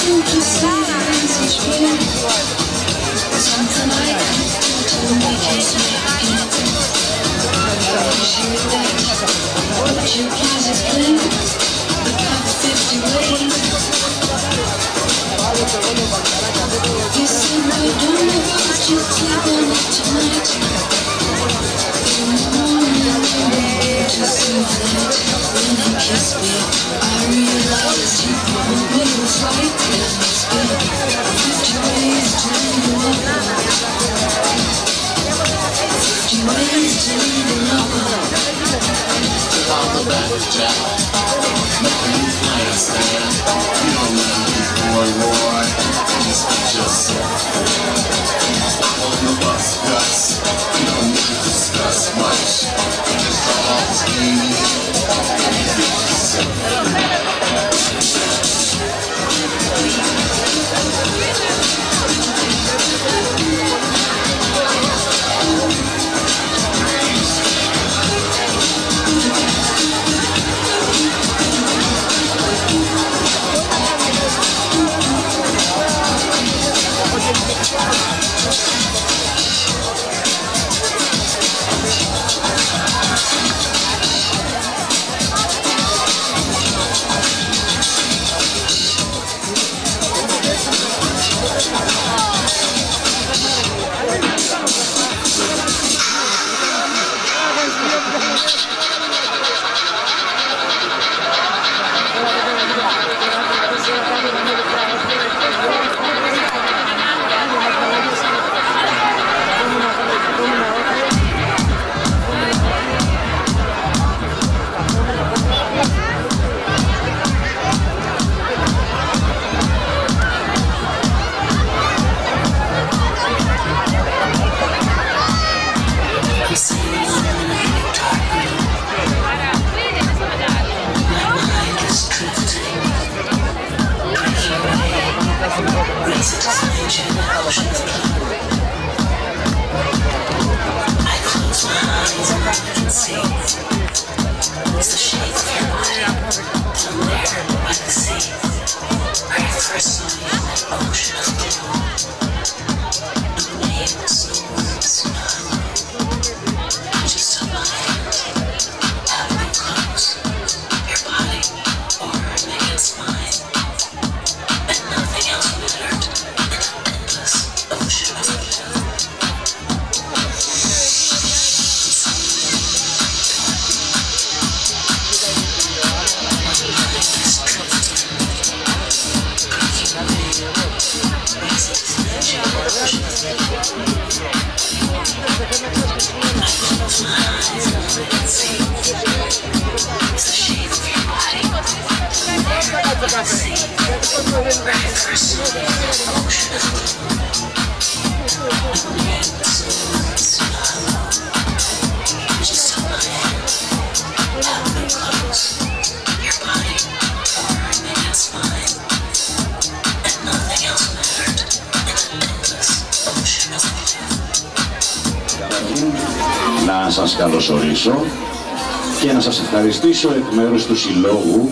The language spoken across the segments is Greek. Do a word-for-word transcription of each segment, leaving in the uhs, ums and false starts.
Να σας καλωσορίσω και να σας ευχαριστήσω εκ μέρους του Συλλόγου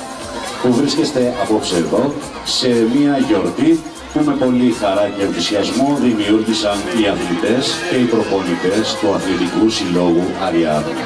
που βρίσκεστε απόψε εδώ σε μια γιορτή που με πολύ χαρά και ενθουσιασμό δημιούργησαν οι αθλητές και οι προπονητές του Αθλητικού Συλλόγου Αριάδων.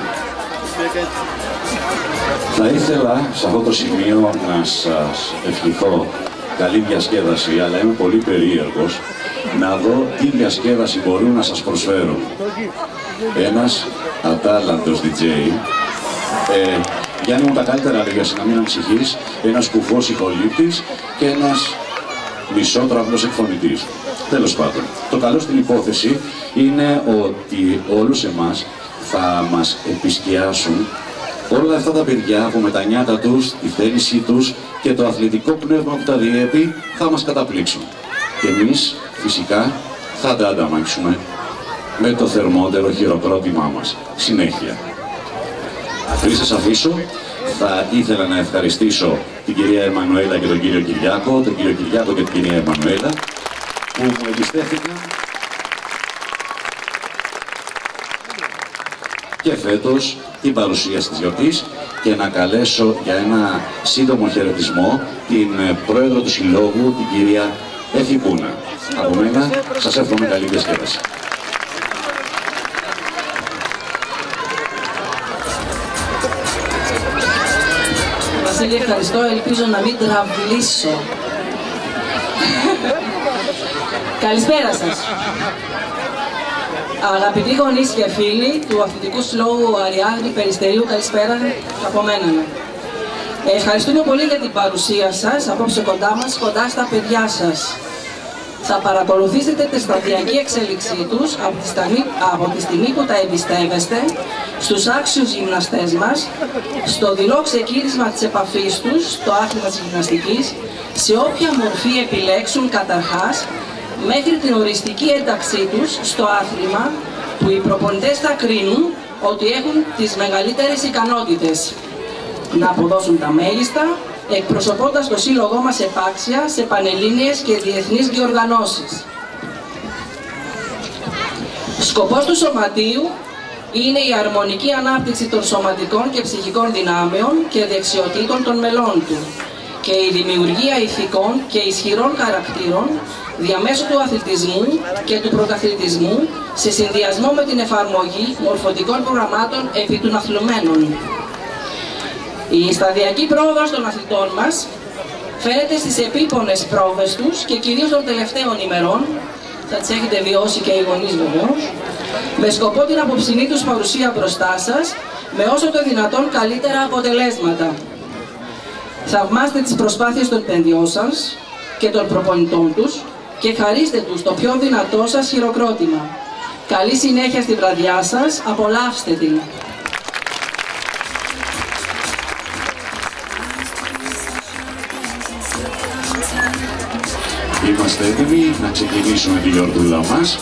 Θα ήθελα σε αυτό το σημείο να σας ευχηθώ καλή διασκέδαση, αλλά είμαι πολύ περίεργος να δω τι διασκέδαση μπορούν να σας προσφέρουν. Ένας ατάλλαντος ντι τζέι, ε, Γιάννη μου τα καλύτερα λέγια, να μην ανησυχείς, ένας κουφός ηχολήπτης και ένας μισότραυλος εκφωνητής. Τέλος πάντων, το καλό στην υπόθεση είναι ότι όλους εμάς θα μας επισκιάσουν όλα αυτά τα παιδιά που με τα νιάτα τους, τη θέλησή τους και το αθλητικό πνεύμα που τα διέπει θα μας καταπλήξουν. Και εμείς φυσικά θα τα ανταμάξουμε με το θερμότερο χειροκρότημά μας. Συνέχεια. Πριν σας αφήσω, θα ήθελα να ευχαριστήσω την κυρία Εμμανουέλα και τον κύριο Κυριάκο, τον κύριο Κυριάκο και την κυρία Εμμανουέλα, που μου εμπιστεύτηκαν και φέτος την παρουσίαση της γιορτής και να καλέσω για ένα σύντομο χαιρετισμό την πρόεδρο του Συλλόγου, την κυρία Έφη Μπούνα. Από μένα, σας εύχομαι καλή διασκέδαση. Βασίλη, ευχαριστώ. Ελπίζω να μην τραυλίσω. Καλησπέρα σας. Αγαπητοί γονείς και φίλοι του Αθλητικού Συλλόγου Αριάδνη Περιστερίου, καλησπέρα από μένα. Ευχαριστούμε πολύ για την παρουσία σας απόψε κοντά μας, κοντά στα παιδιά σας. Θα παρακολουθήσετε τη σταδιακή εξέλιξή τους από τη, στιγμή, από τη στιγμή που τα εμπιστεύεστε στους άξιους γυμναστές μας, στο δειλό ξεκίνησμα της επαφής τους, στο άθλημα της γυμναστικής, σε όποια μορφή επιλέξουν καταρχάς, μέχρι την οριστική ένταξή τους στο άθλημα, που οι προπονητές θα κρίνουν ότι έχουν τις μεγαλύτερες ικανότητες να αποδώσουν τα μέγιστα, εκπροσωπώντας το σύλλογό μας επάξια σε πανελλήνιες και διεθνείς διοργανώσεις. Σκοπός του Σωματείου είναι η αρμονική ανάπτυξη των σωματικών και ψυχικών δυνάμεων και δεξιοτήτων των μελών του και η δημιουργία ηθικών και ισχυρών χαρακτήρων διαμέσου του αθλητισμού και του πρωταθλητισμού σε συνδυασμό με την εφαρμογή μορφωτικών προγραμμάτων επί των αθλουμένων. Η σταδιακή πρόοδος των αθλητών μας φαίνεται στις επίπονες πρόβες τους και κυρίως των τελευταίων ημερών, θα τις έχετε βιώσει και οι γονείς βεβαίως, με σκοπό την απόψινή τους παρουσία μπροστά σας με όσο το δυνατόν καλύτερα αποτελέσματα. Θαυμάστε τις προσπάθειες των παιδιών σας και των προπονητών τους και χαρίστε τους το πιο δυνατό σας χειροκρότημα. Καλή συνέχεια στη βραδιά σας, απολαύστε την. Είμαστε έτοιμοι να ξεκινήσουμε τη γιορτούλα μας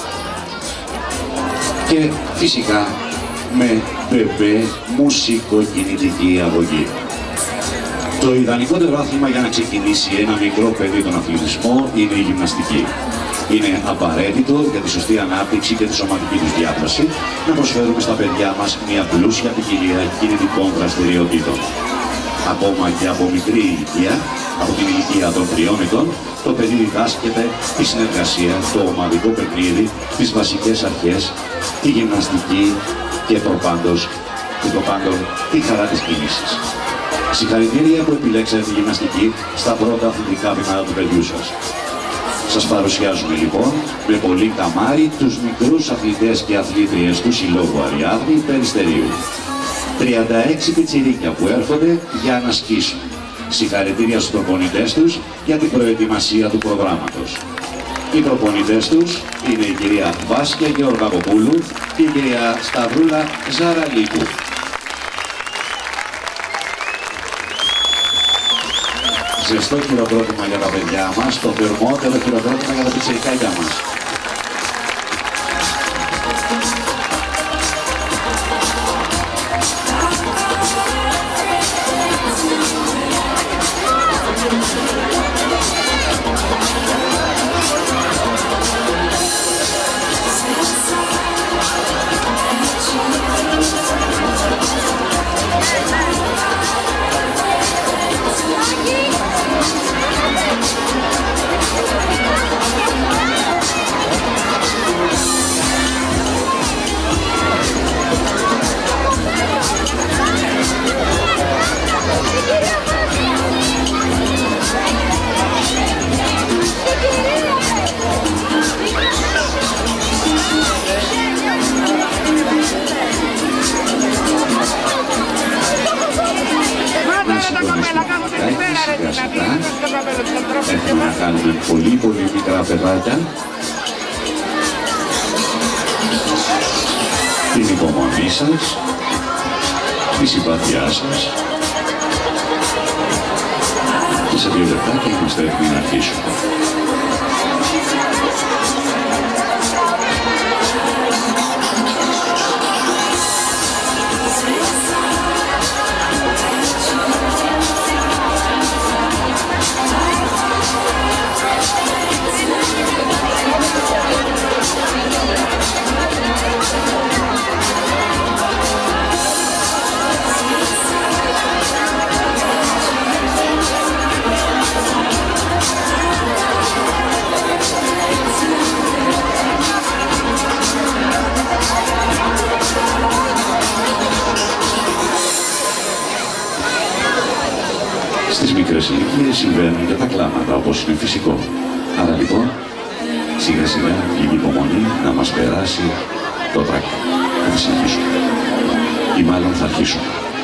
και φυσικά με μπεμπέ μουσικοκινητική αγωγή. Το ιδανικότερο άθλημα για να ξεκινήσει ένα μικρό παιδί τον αθλητισμό είναι η γυμναστική. Είναι απαραίτητο για τη σωστή ανάπτυξη και τη σωματική τους διάθεση να προσφέρουμε στα παιδιά μας μια πλούσια ποικιλία κινητικών δραστηριοτήτων. Ακόμα και από μικρή ηλικία, από την ηλικία των τριών ετών, το παιδί διδάσκεται τη συνεργασία, το ομαδικό παιχνίδι, τις βασικές αρχές, τη γυμναστική και το πάντως, και το πάντων τη χαρά της κίνησης. Συγχαρητήρια που επιλέξατε τη γυμναστική στα πρώτα αθλητικά βήματα του παιδιού σας. Σας παρουσιάζουμε λοιπόν με πολύ καμάρι τους μικρούς αθλητές και αθλήτριες του Συλλόγου Αριάδνη Περιστερίου. τριάντα έξι πιτσιρίκια που έρχονται για να σκίσουν. Συγχαρητήρια στους προπονητές τους για την προετοιμασία του προγράμματος. Οι προπονητές τους είναι η κυρία Βάσκια Γεωργακοπούλου και η κυρία Σταυρούλα Ζαραλίκου. Ζεστό χειροκρότημα για τα παιδιά μας, το θερμότερο χειροκρότημα για τα πιτσιρικάκια μας. Έχουμε να κάνουμε πολύ πολύ μικρά παιδάκια. Την υπομονή σας, τη συμπάθειά σας και σε δύο λεπτά είμαστε έτοιμοι να αρχίσουμε. μικρές ηλικίες συμβαίνουν και τα κλάματα, όπως είναι φυσικό. Άρα λοιπόν, σιγά σιγά, λίγη υπομονή να μας περάσει το τράκι. Θα συνεχίσουμε. Ή μάλλον θα αρχίσουμε.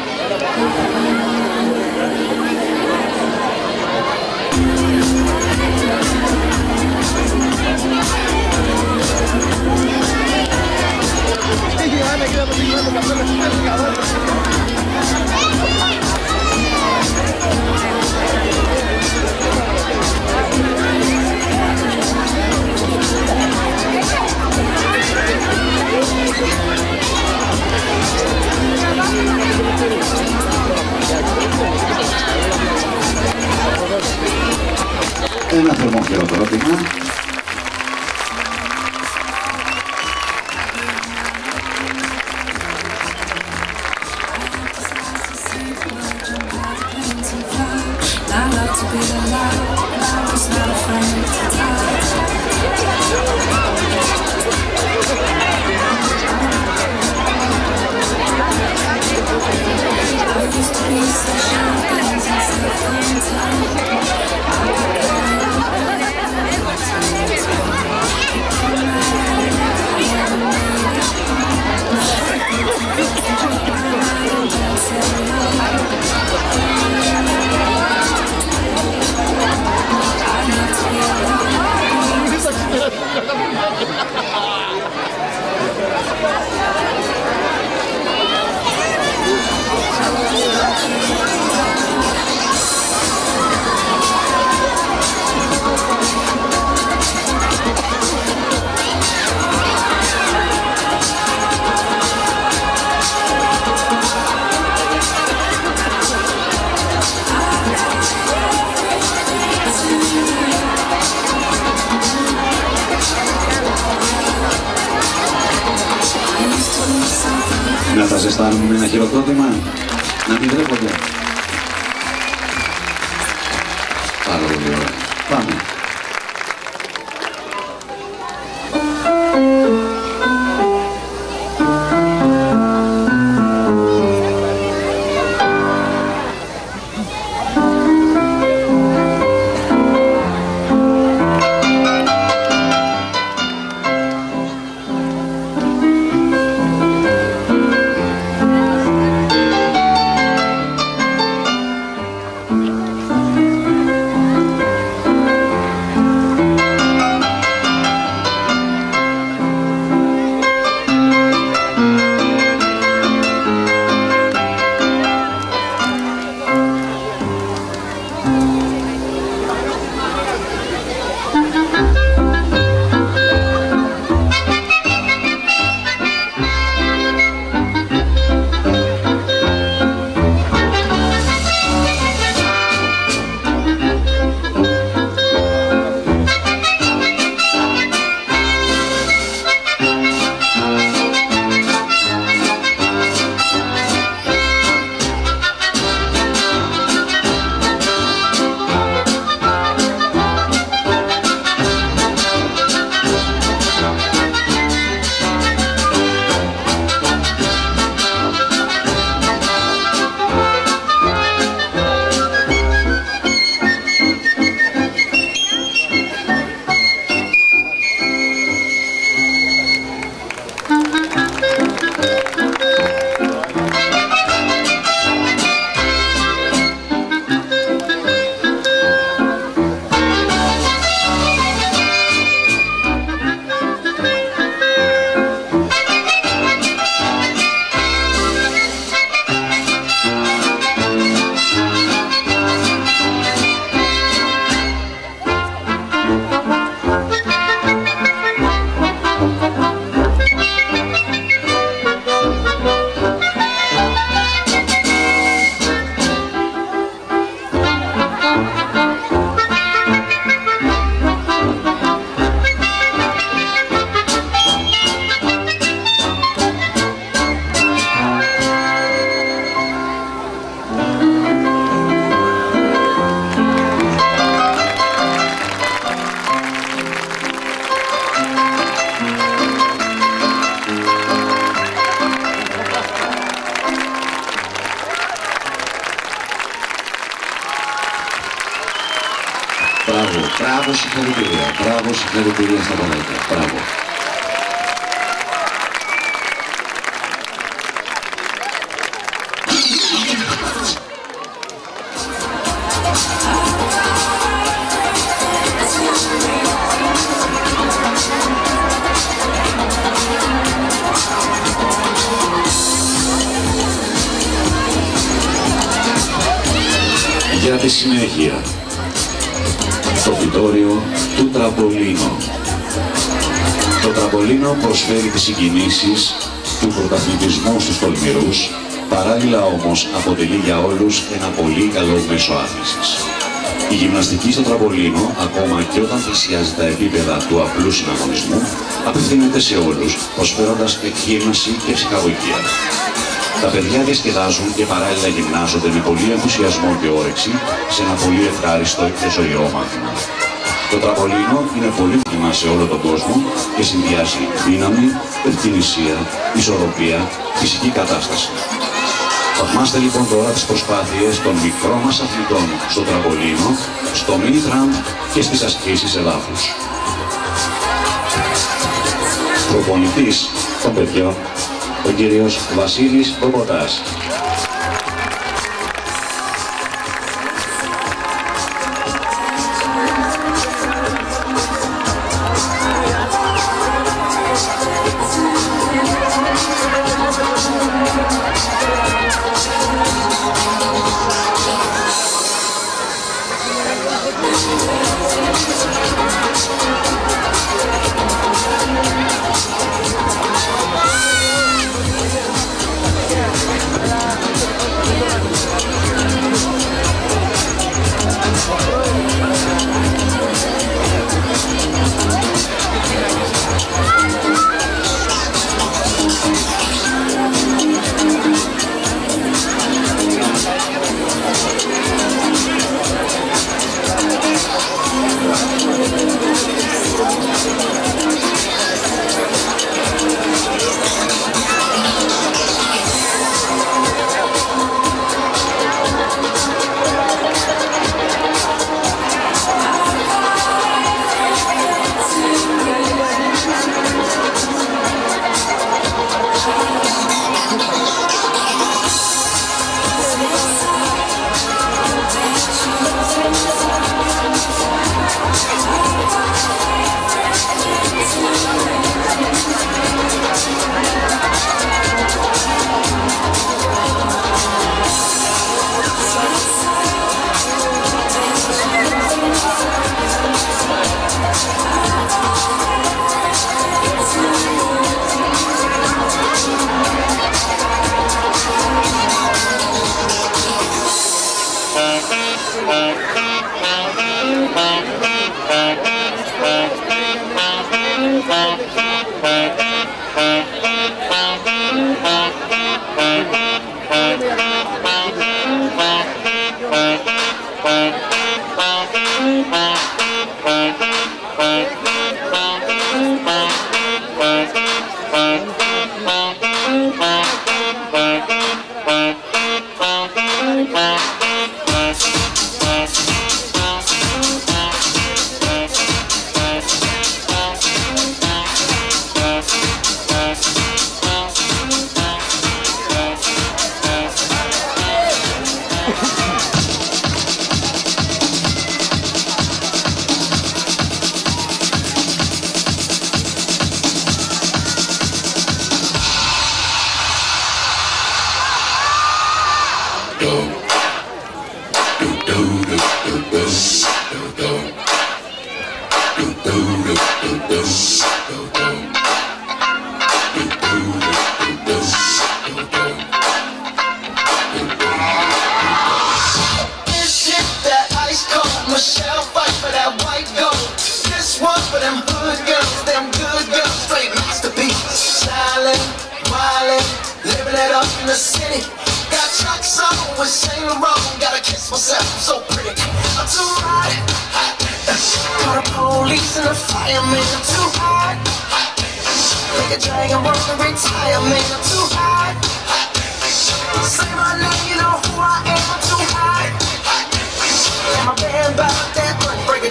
Ένα θερμό χειροκρότημα. Να τα ζεστάνουμε με ένα χειροκρότημα, να μην τρέπονται. Πάρα πολύ ωραία. Πάμε. Μπράβο, συγχαρητήρια. Μπράβο, συγχαρητήρια στα παιδάκια. Μπράβο. Για τη συνέχεια, το πιτώριο του τραμπολίνο. Το τραμπολίνο προσφέρει τις συγκινήσεις του πρωταθλητισμού στους τολμηρούς, παράλληλα όμως αποτελεί για όλους ένα πολύ καλό μέσο άθλησης. Η γυμναστική στο τραμπολίνο, ακόμα και όταν πλησιάζει τα επίπεδα του απλού συναγωνισμού, απευθύνεται σε όλους, προσφέροντας εκγύμναση και ψυχαγωγία. Τα παιδιά διασκεδάζουν και παράλληλα γυμνάζονται με πολύ ενθουσιασμό και όρεξη σε ένα πολύ ευχάριστο και ζωηρό μάθημα. Το τραμπολίνο είναι πολύτιμα σε όλο τον κόσμο και συνδυάζει δύναμη, ευκαινησία, ισορροπία, φυσική κατάσταση. Θαυμάστε λοιπόν τώρα τις προσπάθειες των μικρών μας αθλητών στο τραμπολίνο, στο mini tramp και στις ασκήσεις εδάφους. Προπονητής των παιδιών, ο κύριος Βασίλης Μπομποτάς.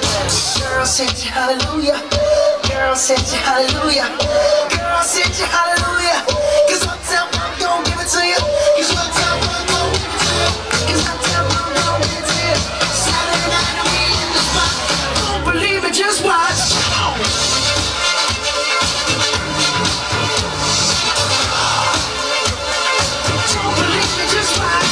Girl, said you hallelujah. Girl, said you hallelujah. Girl, said you hallelujah. Cause Uptown Funk don't give it to you. Cause Uptown Funk don't give it to you. Cause Uptown Funk don't give it to you. Saturday night and we in the spot. Don't believe it, just watch. Don't believe it, just watch.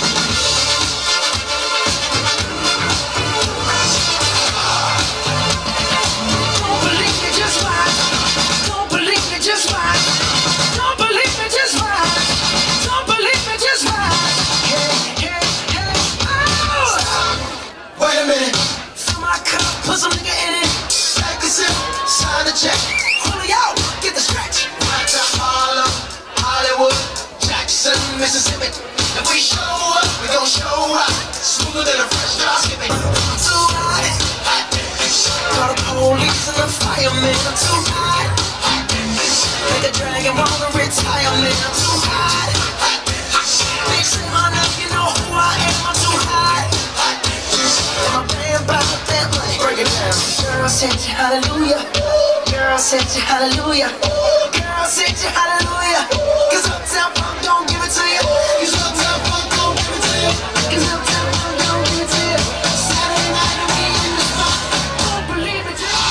Put some nigga in it, take a sip, sign the check. Julio, get the stretch. Right to Harlem, Hollywood, Jackson, Mississippi. If we show up, we gon' show up. Smoother than a fresh drop skipping. I'm too hot, hot. Call the police and the firemen. I'm too hot, hot. Make a dragon wanna retire, man. I'm too hot, hot. Big shit on up, you know who I am. I'm too hot, hot. And my band back with that money. Break it down. Girl, said you hallelujah. Girl, said you hallelujah. Girl, said you hallelujah. Cause Uptown Funk don't give it to you. Cause Uptown Funk don't give it to you. Cause Uptown Funk don't give it to you. Saturday night and we in the spot. Don't believe it, just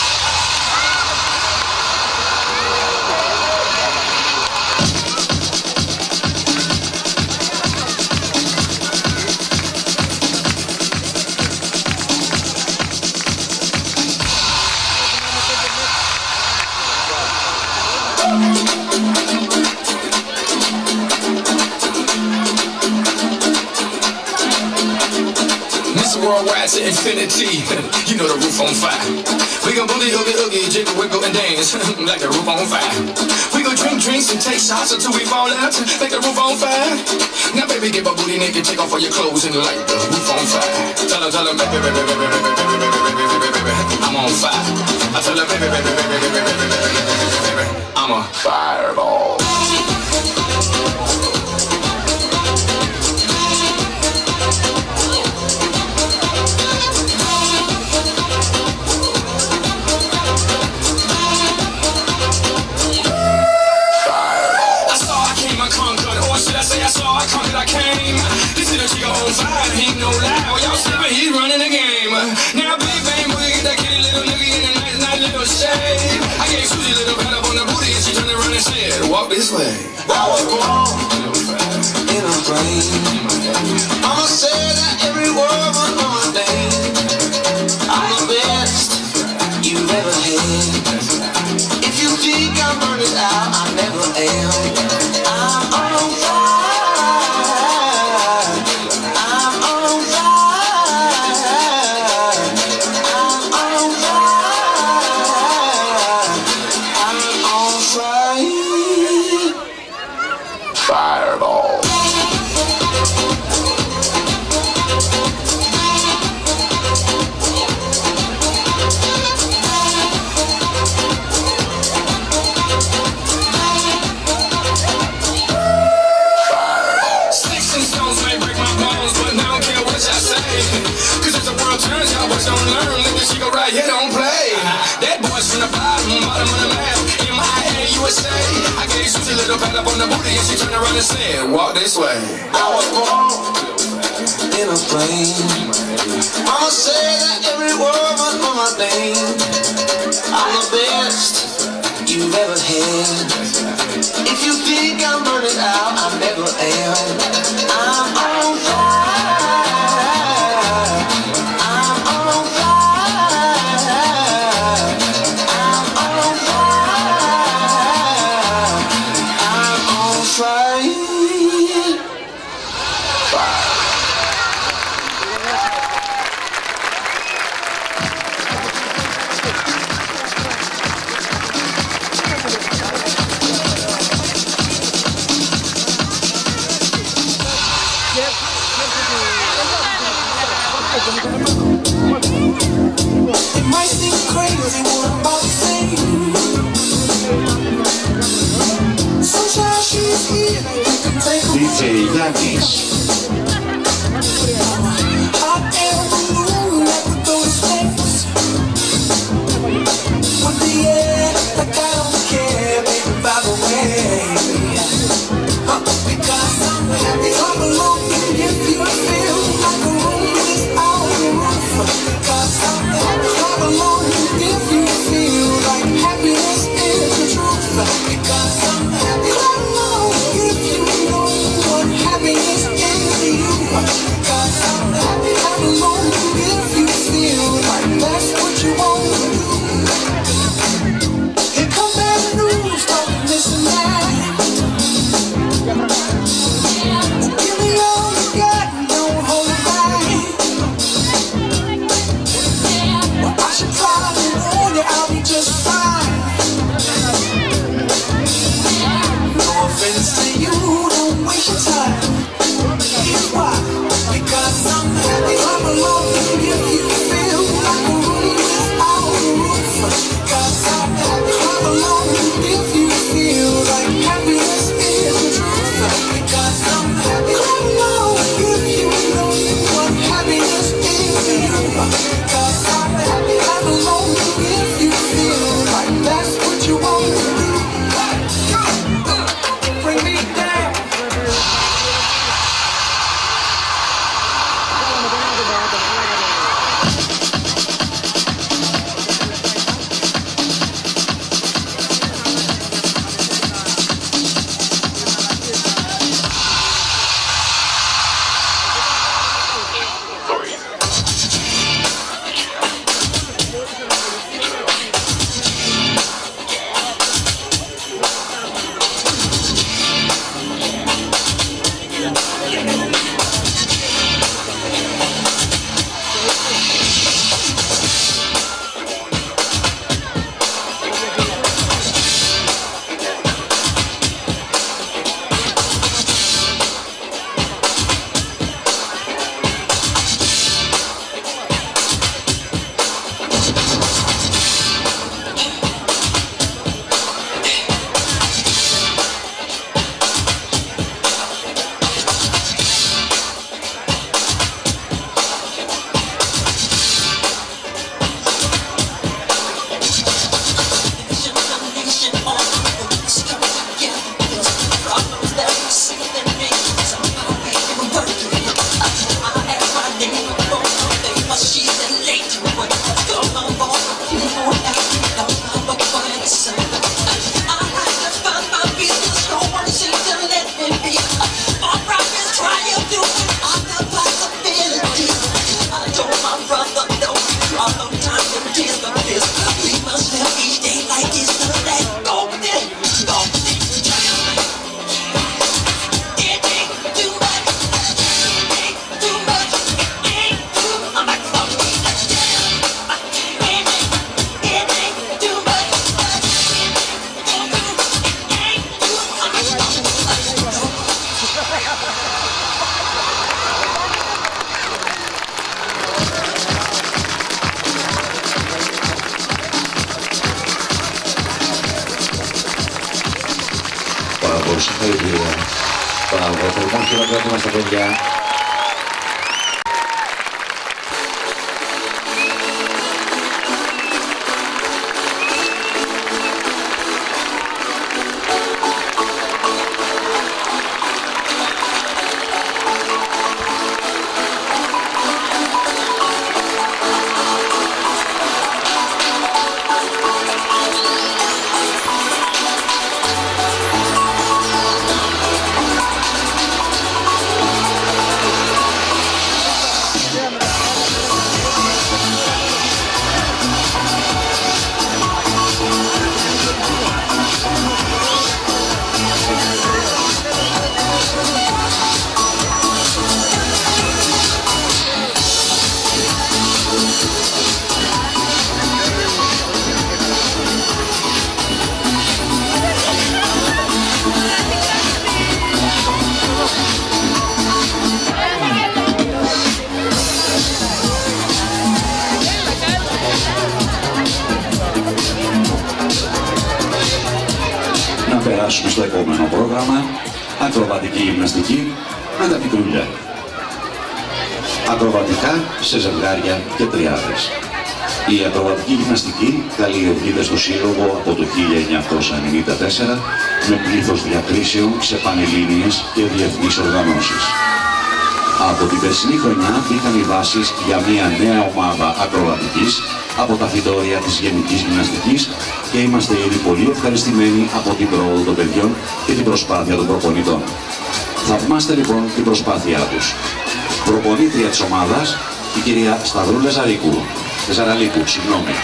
worldwide to infinity, you know the roof on fire. We gon' boogie, oogie, oogie, jiggle, wiggle, and dance like the roof on fire. We gon' drink drinks and take shots until we fall out, like the roof on fire. Now baby, get my booty naked, take off all your clothes and light the roof on fire. Tell her, tell her, baby, baby, baby, baby, baby, baby, baby, baby, baby, I'm on fire. I tell her, baby, baby, baby, baby, baby, baby, baby, baby, I'm a fireball. I came. This is a chick on fire, he ain't no lie. Well, y'all slipping, he's running the game. Now big bang boogie, get that kitty little nigga in a nice, nice little shade. I gave Susie a little pat up on the booty and she turned around and said, walk this way. I was born in a plane. Mama said that every word was on my name. I'm the best you've ever had. If you think I'm burning out, I never am. I'm on fire. Don't learn, nigga, she go right here, don't play. That boy's from the bottom, bottom of the map. M I A U S A. I gave Susie a little pat up on the booty and she turned around and said, walk this way. I was born in a plane. Mama said that every word was on my name. I'm the best you've ever had. If you think I'm burning out, I never am. I'm on fire. It might seem crazy what I'm about to say. Sunshine, she's here, you can take a ντι τζέι Γιάννης. hot air balloon like the ghost face. Συγχαρητήρια. Μπράβο, θερμόν χειροκρότημα στα παιδιά. περάσουμε στο επόμενο πρόγραμμα, ακροβατική γυμναστική με τα πικρούλια. Ακροβατικά σε ζευγάρια και τριάδες. Η ακροβατική γυμναστική καλλιεργείται στο Σύλλογο από το χίλια εννιακόσια ενενήντα τέσσερα με πλήθος διακρίσεων σε πανελλήνιες και διεθνείς οργανώσεις. Από την περσινή χρονιά μπήκαν οι βάσεις για μια νέα ομάδα ακροβατικής από τα φυτόρια της γενικής γυμναστικής και είμαστε ήδη πολύ ευχαριστημένοι από την πρόοδο των παιδιών και την προσπάθεια των προπονητών. Θαυμάστε λοιπόν την προσπάθειά τους. Προπονήτρια της ομάδας, η κυρία Σταυρούλα Ζαρίκου. Ζαραλίκου, συγγνώμη.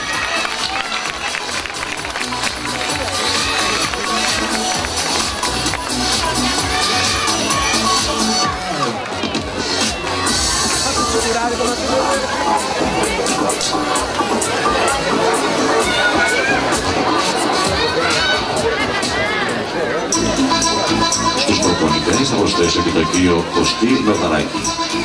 Στους προπονητές θα προσθέσω και τον κύριο Κωστή Νορδαράκη.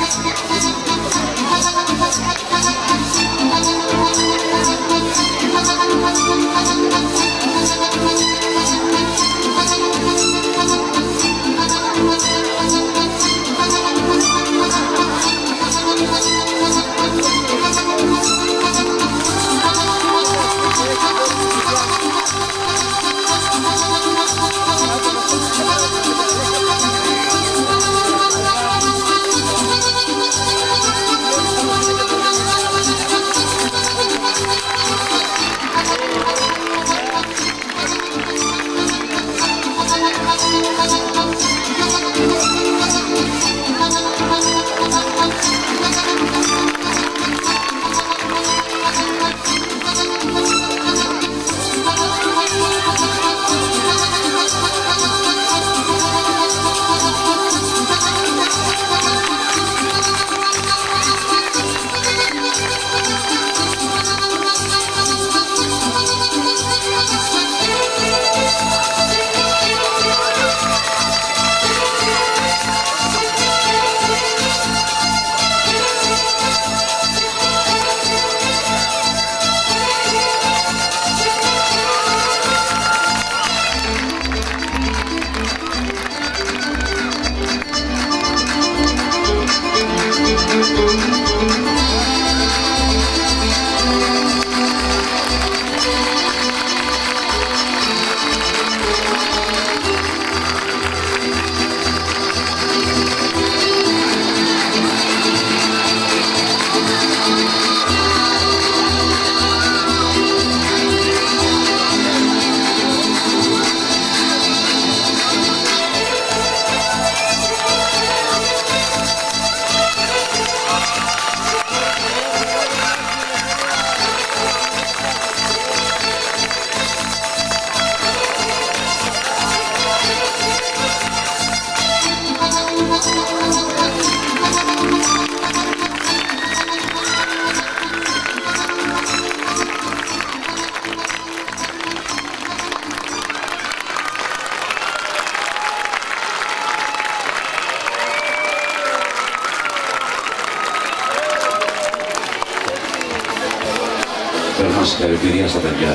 Περνάω συγχαρητήρια στα παιδιά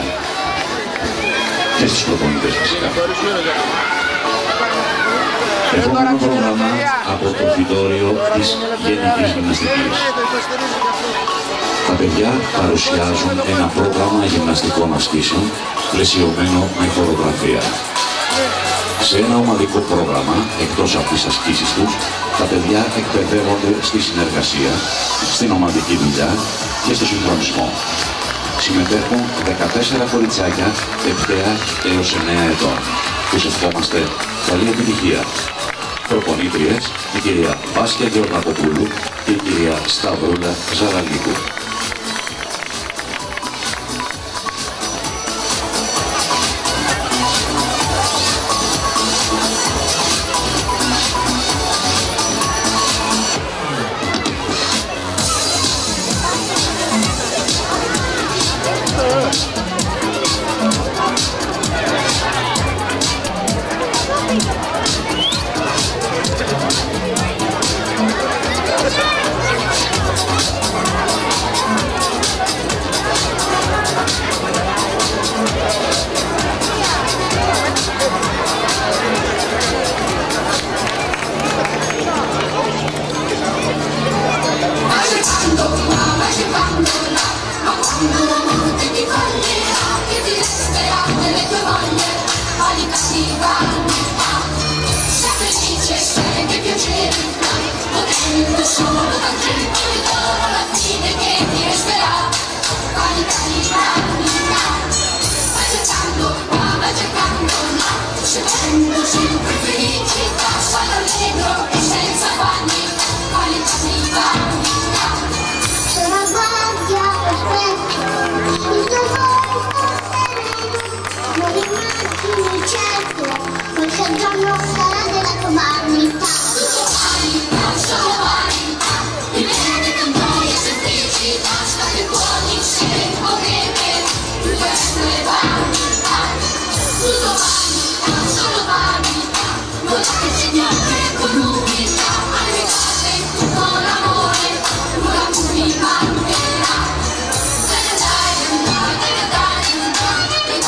και στους προπονητές φυσικά. Επόμενο πρόγραμμα από το φυτόριο της γενικής γυμναστικής. Τα παιδιά παρουσιάζουν ένα πρόγραμμα γυμναστικών ασκήσεων πλαισιωμένο με χορογραφία. Σε ένα ομαδικό πρόγραμμα, εκτός από τις ασκήσεις τους, τα παιδιά εκπαιδεύονται στη συνεργασία, στην ομαδική δουλειά και στο συγχρονισμό. Συμμετέχουν δεκατέσσερα κοριτσάκια επτά έως εννέα ετών. Τους ευχόμαστε καλή επιτυχία. Προπονήτριες, η κυρία Βάσια Γεωργακοπούλου και η κυρία Σταυρούλα Ζαραλίκου. Sacrifice, spende piacere, potendo solo tanti di loro alla fine che ti resterà. Qualità di qualità, vai cercando, ma vai cercando, ma cercando sempre felicità, solo allegro e senza guagni. Qualità di qualità. Sono guardia allo specchio, il tuo volto sereno, non immagini certo, qualche giorno sarà della tua vanità. Tutto vanità, solo vanità, ti vede con noia e semplicità, stare buoni se potete, tutto essere vanità. Tutto vanità, solo vanità, guardate il Signore con umiltà, arrivate tutto l'amore, nulla cui mancherà. Dai, dai, dai, dai, dai, dai,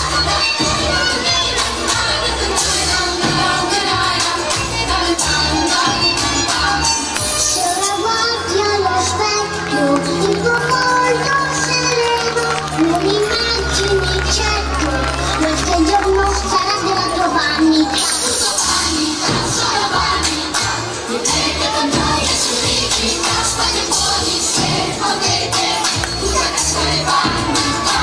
Se ora guardi allo specchio, il tuo volto sereno, non immagini certo, qualche giorno sarà della tua vanità. tutto vanità, solo vanità, vivete con gioia e semplicità, state buoni se potete, tutto essere vanità.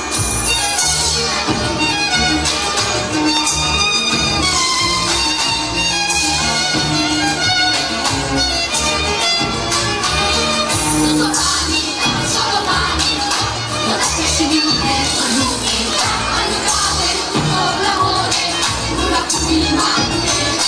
Tutto vanità, solo vanità, guardate il Signore con umiltà, annegate tutto l'amore, nulla cui mancherà.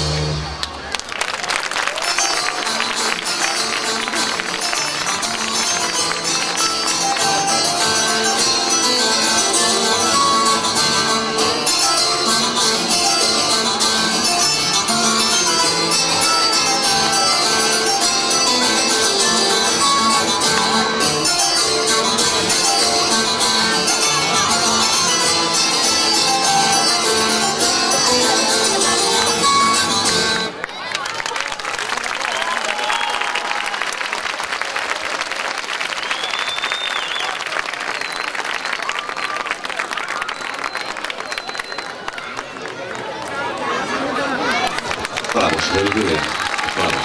Μπράβο, συγχαρητήρια. Μπράβο.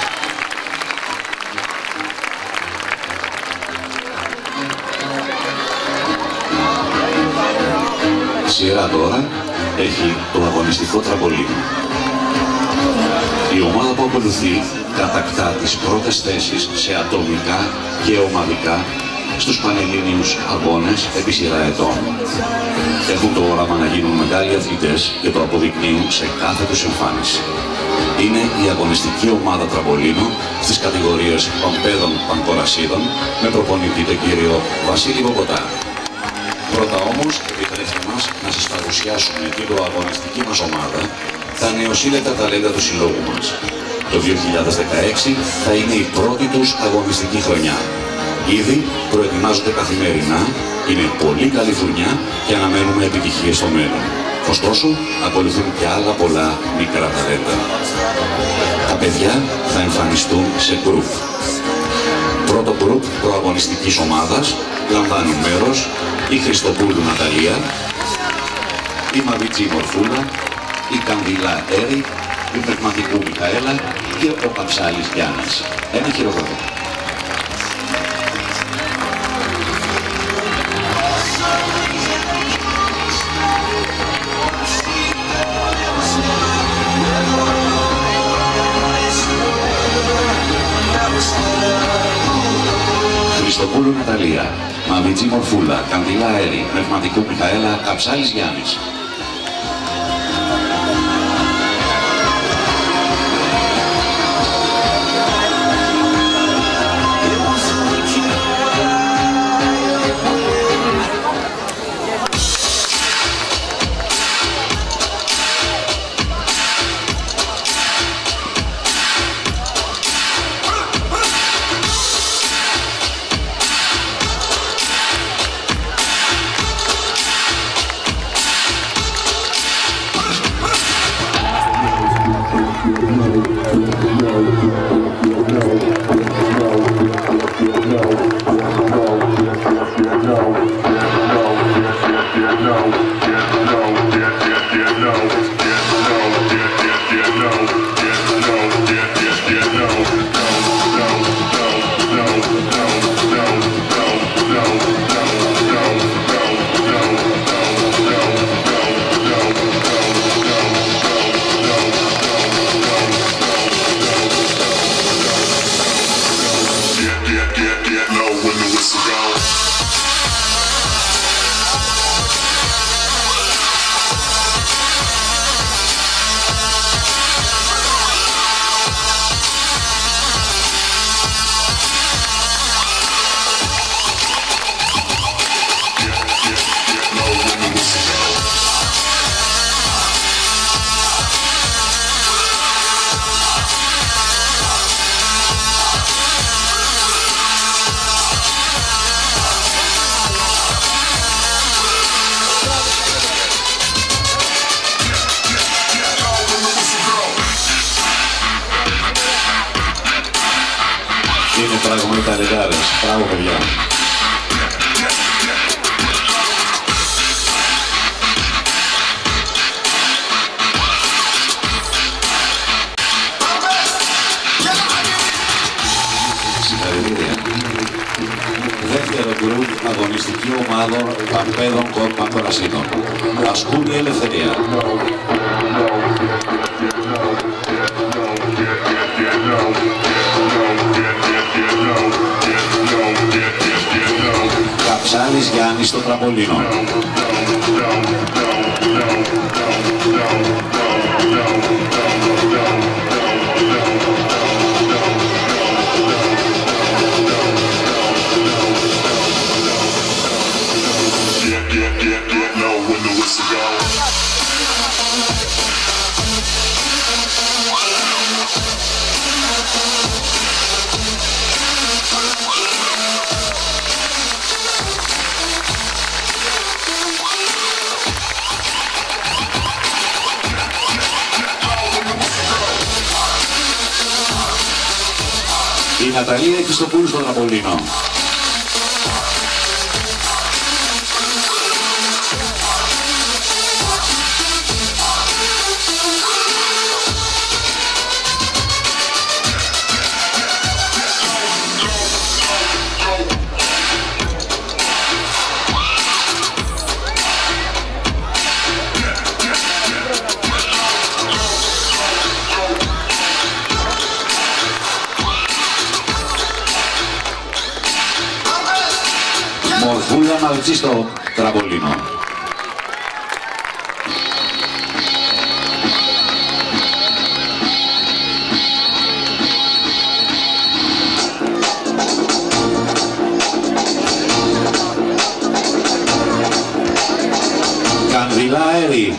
Σειρά τώρα έχει το αγωνιστικό τραμπολίνο. Η ομάδα που ακολουθεί κατακτά τις πρώτες θέσεις σε ατομικά και ομαδικά στους πανελλήνιους αγώνες επί σειρά ετών. Έχουν το όραμα να γίνουν μεγάλοι αθλητές και το αποδεικνύουν σε κάθε τους εμφάνιση. Είναι η αγωνιστική ομάδα τραμπολίνο στις κατηγορίες παμπέδων πανκορασίδων με προπονητή τον κύριο Βασίλη Ποποτά. Πρώτα όμως, επιτρέψτε μας να σας παρουσιάσουμε την προαγωνιστική μας ομάδα, τα νεοσύλλεκτα ταλέντα του συλλόγου μας. Το δύο χιλιάδες δεκαέξι θα είναι η πρώτη τους αγωνιστική χρονιά. Ήδη προετοιμάζονται καθημερινά, είναι πολύ καλή χρονιά και αναμένουμε επιτυχίες στο μέλλον. Ωστόσο, ακολουθούν και άλλα πολλά μικρά ταλέντα. Τα παιδιά θα εμφανιστούν σε γκρουπ. Πρώτο γκρουπ προαγωνιστικής ομάδας λαμβάνουν μέρος η Χριστοπούλου Ναταλία, η Μαβιτζή Μορφούλα, η Κανδυλά Έρη, η Πνευματικού Μιχαέλα και ο Καψάλης Γιάννης. Ένα χειροκρότημα. Χριστοπούλου Ναταλία, Μαβιτζή Μορφούλα, Κανδυλά Έρη, Πνευματικού Μιχαέλα, Καψάλης Γιάννης. πράγμα οι ταλεντάρες. Μπράβο, παιδιά. Συγχαρητήρια. Δεύτερο γκρουπ αγωνιστική ομάδα Παμπέδων Κόρπα Κορασίτων. Ασκούν η ελευθερία. Καψάλης Γιάννης στο τραμπολίνο. Η Ναταλία Χριστοπούλου στο τραμπολίνο. Μορφούλα Μαλτσί στο τραμπολίνο. Κανδυλά Έρη.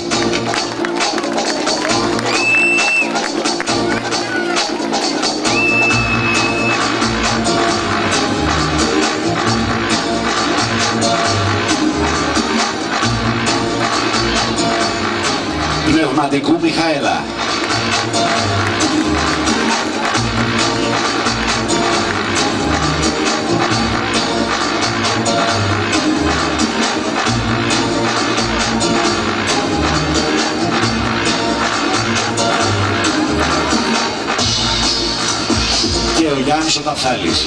Πνευματικού Μιχαέλα. Και ο Γιάννης ο Ταψάλης.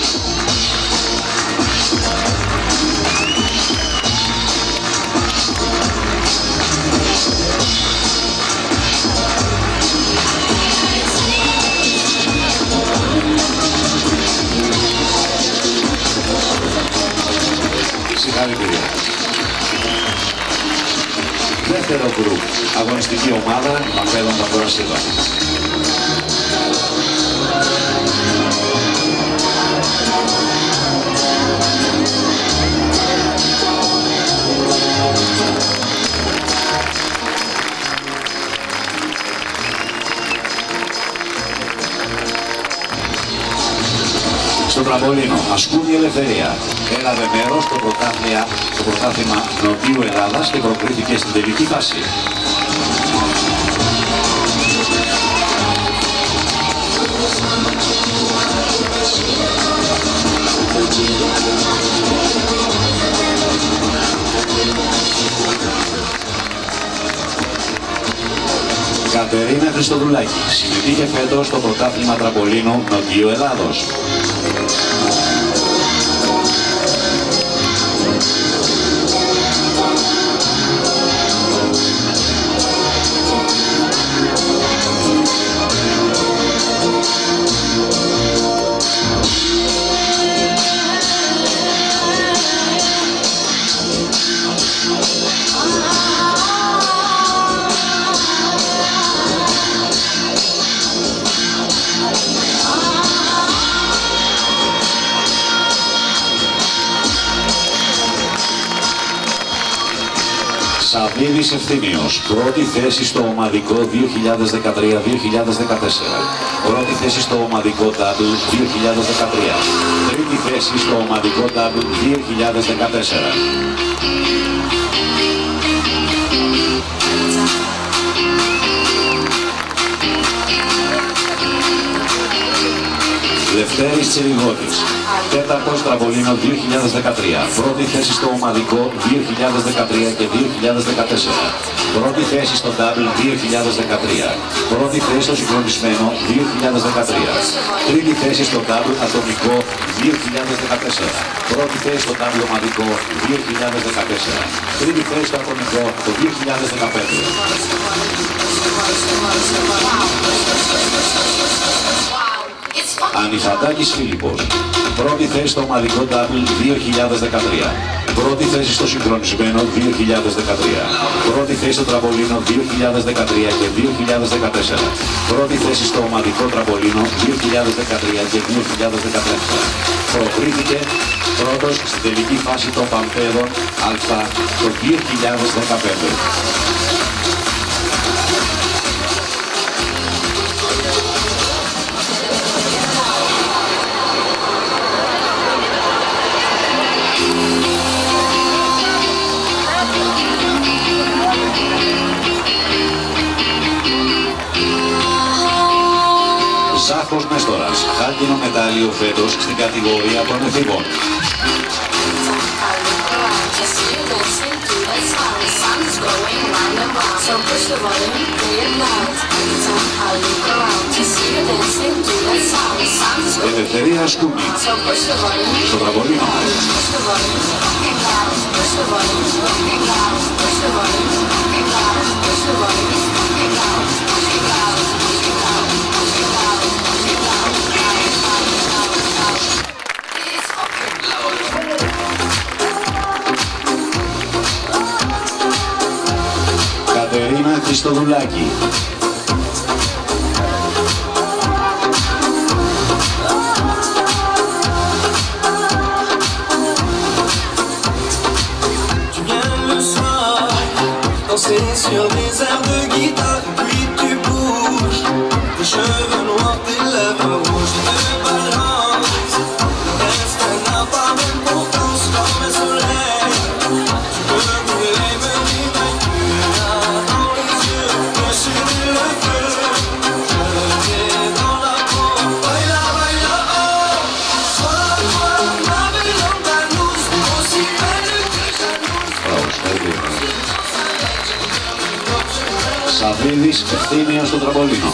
Συγχαρητήρια. Δεύτερο γκρουπ, αγωνιστική ομάδα Παμπέδων Κορασίτων. Στο τραμπολίνο ασκούν η ελευθερία. Έλαβε μέρος στο πρωτάθλημα, στο πρωτάθλημα Νοτιού Ελλάδας και προκρίθηκε στην τελική φάση. Κατερίνα Χριστοδουλάκη συμμετείχε φέτος στο πρωτάθλημα τραμπολίνου Νοτιού Ελλάδος. Σαββίδης Ευθύμιος, πρώτη θέση στο ομαδικό δύο χιλιάδες δεκατρία δύο χιλιάδες δεκατέσσερα. Πρώτη θέση στο ομαδικό double δύο χιλιάδες δεκατρία. Τρίτη θέση στο ομαδικό double δύο χιλιάδες δεκατέσσερα. Λευτέρης Τσιριγώτης. Τέταρτος τραμπολίνο δύο χιλιάδες δεκατρία. Πρώτη θέση στο ομαδικό δύο χιλιάδες δεκατρία και δύο χιλιάδες δεκατέσσερα. Πρώτη θέση στο double δύο χιλιάδες δεκατρία. Πρώτη θέση στο συγχρονισμένο δύο χιλιάδες δεκατρία. Τρίτη θέση στο double ατομικό δύο χιλιάδες δεκατέσσερα. Πρώτη θέση στο double ομαδικό δύο χιλιάδες δεκατέσσερα. Τρίτη θέση στο ατομικό το δύο χιλιάδες δεκαπέντε. Ανιφαντάκης Φίλιππος. Πρώτη θέση στο ομαδικό double δύο χιλιάδες δεκατρία. Πρώτη θέση στο συγχρονισμένο δύο χιλιάδες δεκατρία. Πρώτη θέση στο τραμπολίνο δύο χιλιάδες δεκατρία και δύο χιλιάδες δεκατέσσερα. Πρώτη θέση στο ομαδικό τραμπολίνο δύο χιλιάδες δεκατρία και δύο χιλιάδες δεκατέσσερα. Προκρίθηκε πρώτος στην τελική φάση των Παμπέδων Α το δύο χιλιάδες δεκαπέντε. Ζάχος Νέστορας, χάλκινο μετάλλιο φέτος στην κατηγορία των εφήβων. Ελευθερία Σκούνη, στο τραμπολίνο. Κατερίνα Χριστοδουλάκη. Danser sur des airs de guitare, puis tu bouges. Tes cheveux noirs, tes lèvres rouges, te balance. Le reste n'a pas d'importance comme un soleil. Tu peux brûler, me dire tu l'as dans les yeux, cacher le feu. Je t'ai dans la peau, baila, baila, oh. Sois, toi, ma belle andalouse, aussi belle que jalouse. Σαββίδης Ευθύμιος στο τραμπολίνο.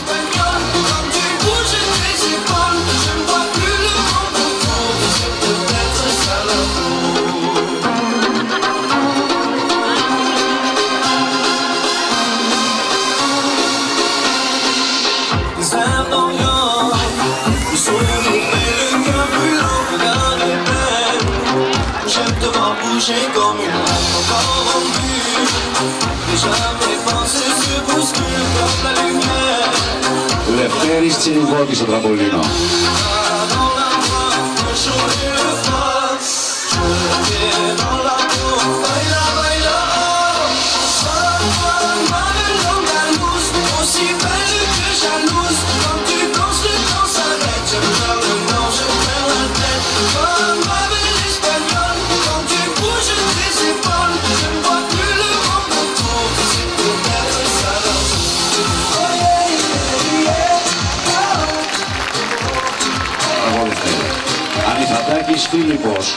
Bouger comme une lampe encore en vue. Déjà mes pensées se bousculent comme la lumière. Λευτέρης Τσιριγώτης στο τραμπολίνο. Dans la voix, le chaud et le froid. Je t'ai dans la peau, baila, baila, oh. Sois, toi, ma belle andalouse, aussi belle que jalouse. Quand tu danses, le temps s'arrête. Je perds le nord, je perds la tête. Oh, ma belle espagnole, quand tu bouges tes épaules, je ne vois plus le monde autour. C'est peut-être ça la vie. Oh yeah, yeah, yeah, oh. Ανιφαντάκης Φίλιππος.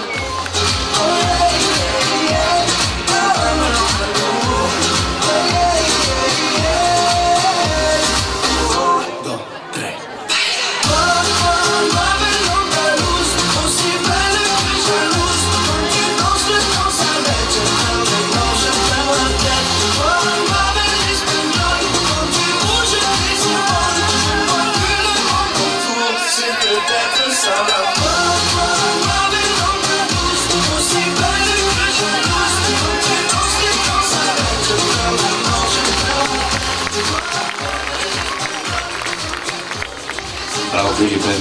Μπράβο Φίλιππε.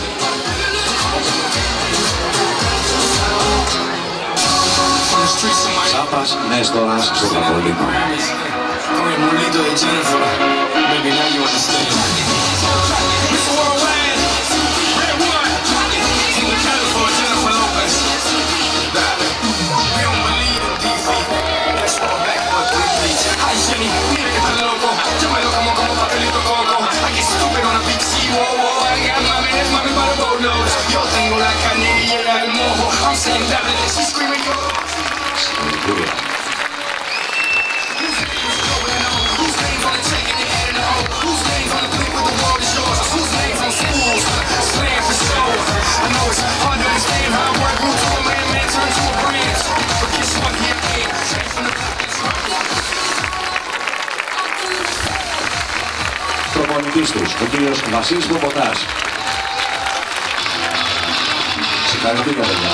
Σάπας Νέστορας στο τραμπολίνο. Whoa, whoa, I got my man, my man by the boatloads. dabbing and she's screaming, yo. Συγχαρητήρια. Whose name's on the check and they adding the O? Whose name's on the plate with the world is yours? Whose name's on schools? Slam for sure. I know it's hard to understand how I work grew to a man, man turned to a branch. But guess what? Here I am, straight from the block that's right. Προπονητής τους, ο κύριος Βασίλης Ποποτάς. Συγχαρητήρια, παιδιά.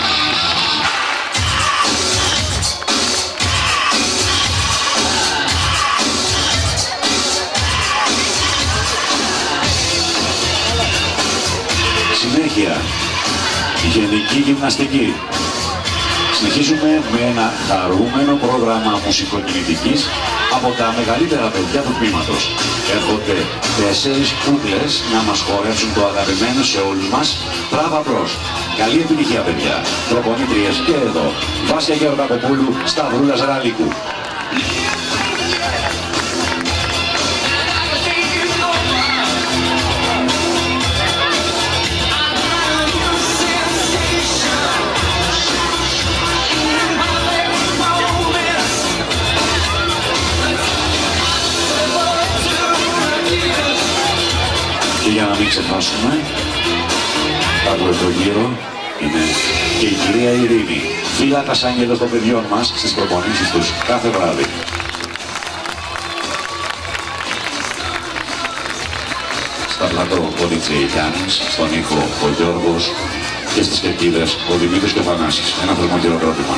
Συνέχεια, γενική γυμναστική. Συνεχίζουμε με ένα χαρούμενο πρόγραμμα μουσικοκινητικής από τα μεγαλύτερα παιδιά του τμήματος. Έρχονται τέσσερις κούκλες να μας χορεύσουν το αγαπημένο σε όλους μας «Τράβα μπρος». Καλή επιτυχία, παιδιά. Προπονήτριες και εδώ. Βάσια Γεωργακοπούλου, Σταυρούλας Ραλίκου. Και για να μην ξεχάσουμε, κάτω από το γύρο είναι και η κυρία Ειρήνη, φύλακας άγγελος των παιδιών μας στις προπονήσεις τους κάθε βράδυ. Στα πλατό ο ντι τζέι Γιάννης, στον ήχο ο Γιώργος και στις κερκίδες ο Δημήτρης και ο Θανάσης. Ένα θερμό χειροκρότημα.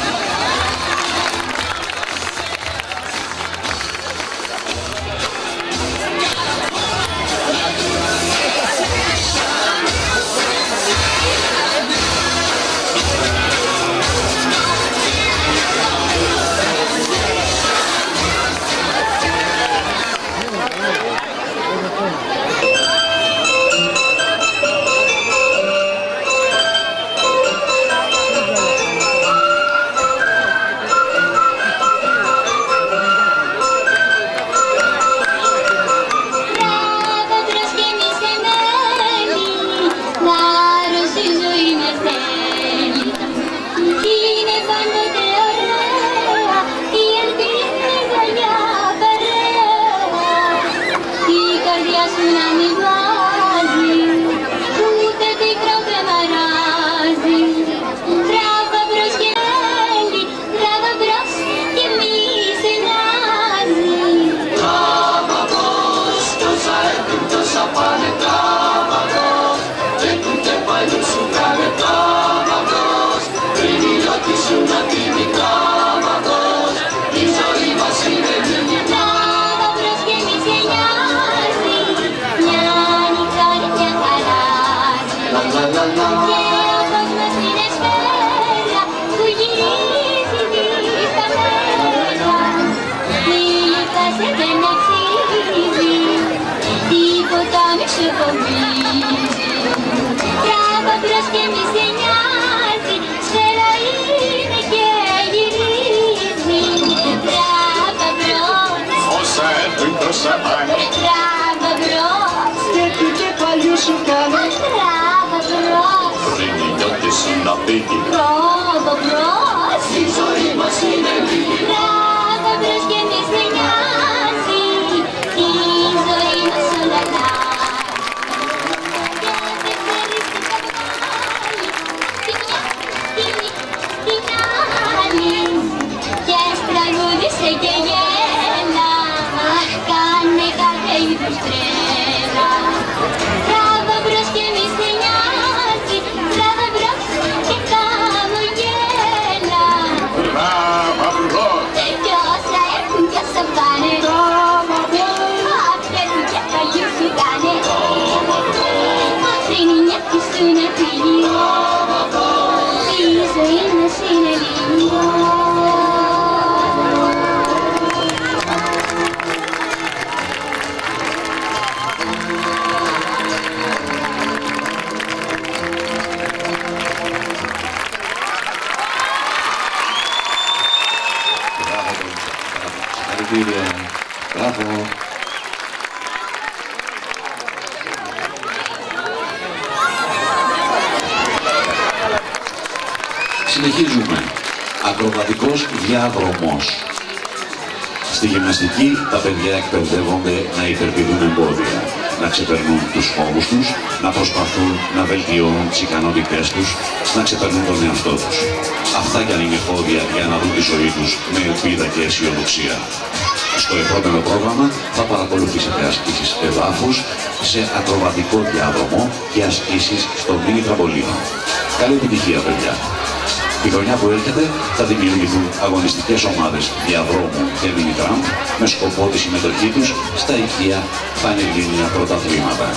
Συνεχίζουμε. Ακροβατικός διάδρομος. Στη γυμναστική τα παιδιά εκπαιδεύονται να υπερπηδούν εμπόδια, να ξεπερνούν τους φόβους τους, να προσπαθούν να βελτιώνουν τις ικανότητές τους, να ξεπερνούν τον εαυτό τους. Αυτά κι αν είναι φόδια για να δουν τη ζωή τους με ελπίδα και αισιοδοξία. Στο επόμενο πρόγραμμα θα παρακολουθήσετε ασκήσεις εδάφους σε ακροβατικό διάδρομο και ασκήσεις στο μίνι τραμπολίνο. Καλή επιτυχία, παιδιά! Τη χρονιά που έρχεται θα δημιουργηθούν αγωνιστικές ομάδες διαδρόμου και μίνι τραμπ με σκοπό τη συμμετοχή τους στα οικεία πανελλήνια πρωταθλήματα.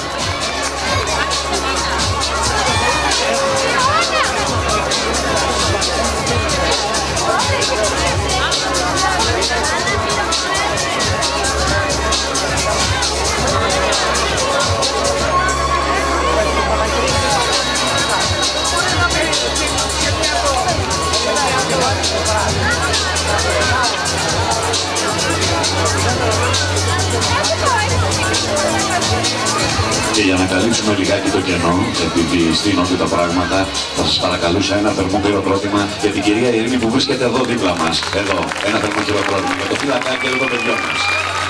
Και για να καλύψουμε λιγάκι το κενό, επειδή στείνονται τα πράγματα, θα σας παρακαλούσα ένα θερμό χειροκρότημα για την κυρία Ειρήνη που βρίσκεται εδώ δίπλα μας. Εδώ, ένα θερμό χειροκρότημα για το φυλακάκι εδώ των παιδιών μας.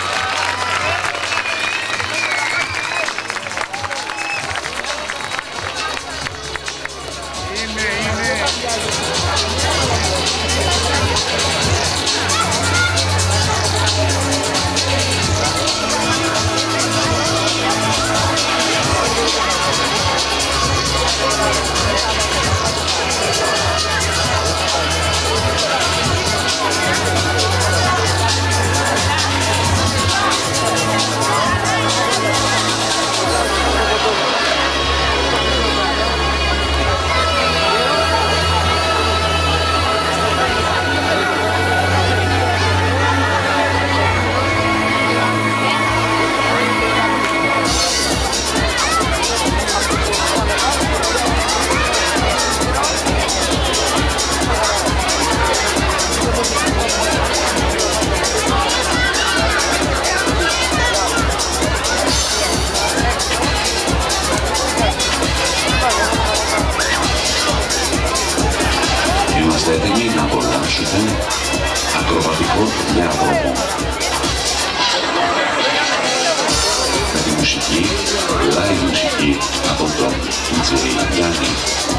Είμαστε έτοιμοι να απολαύσουμε ακροβατικό διάδρομο. Με τη μουσική, live μουσική από τον ντι τζέι Γιάννη.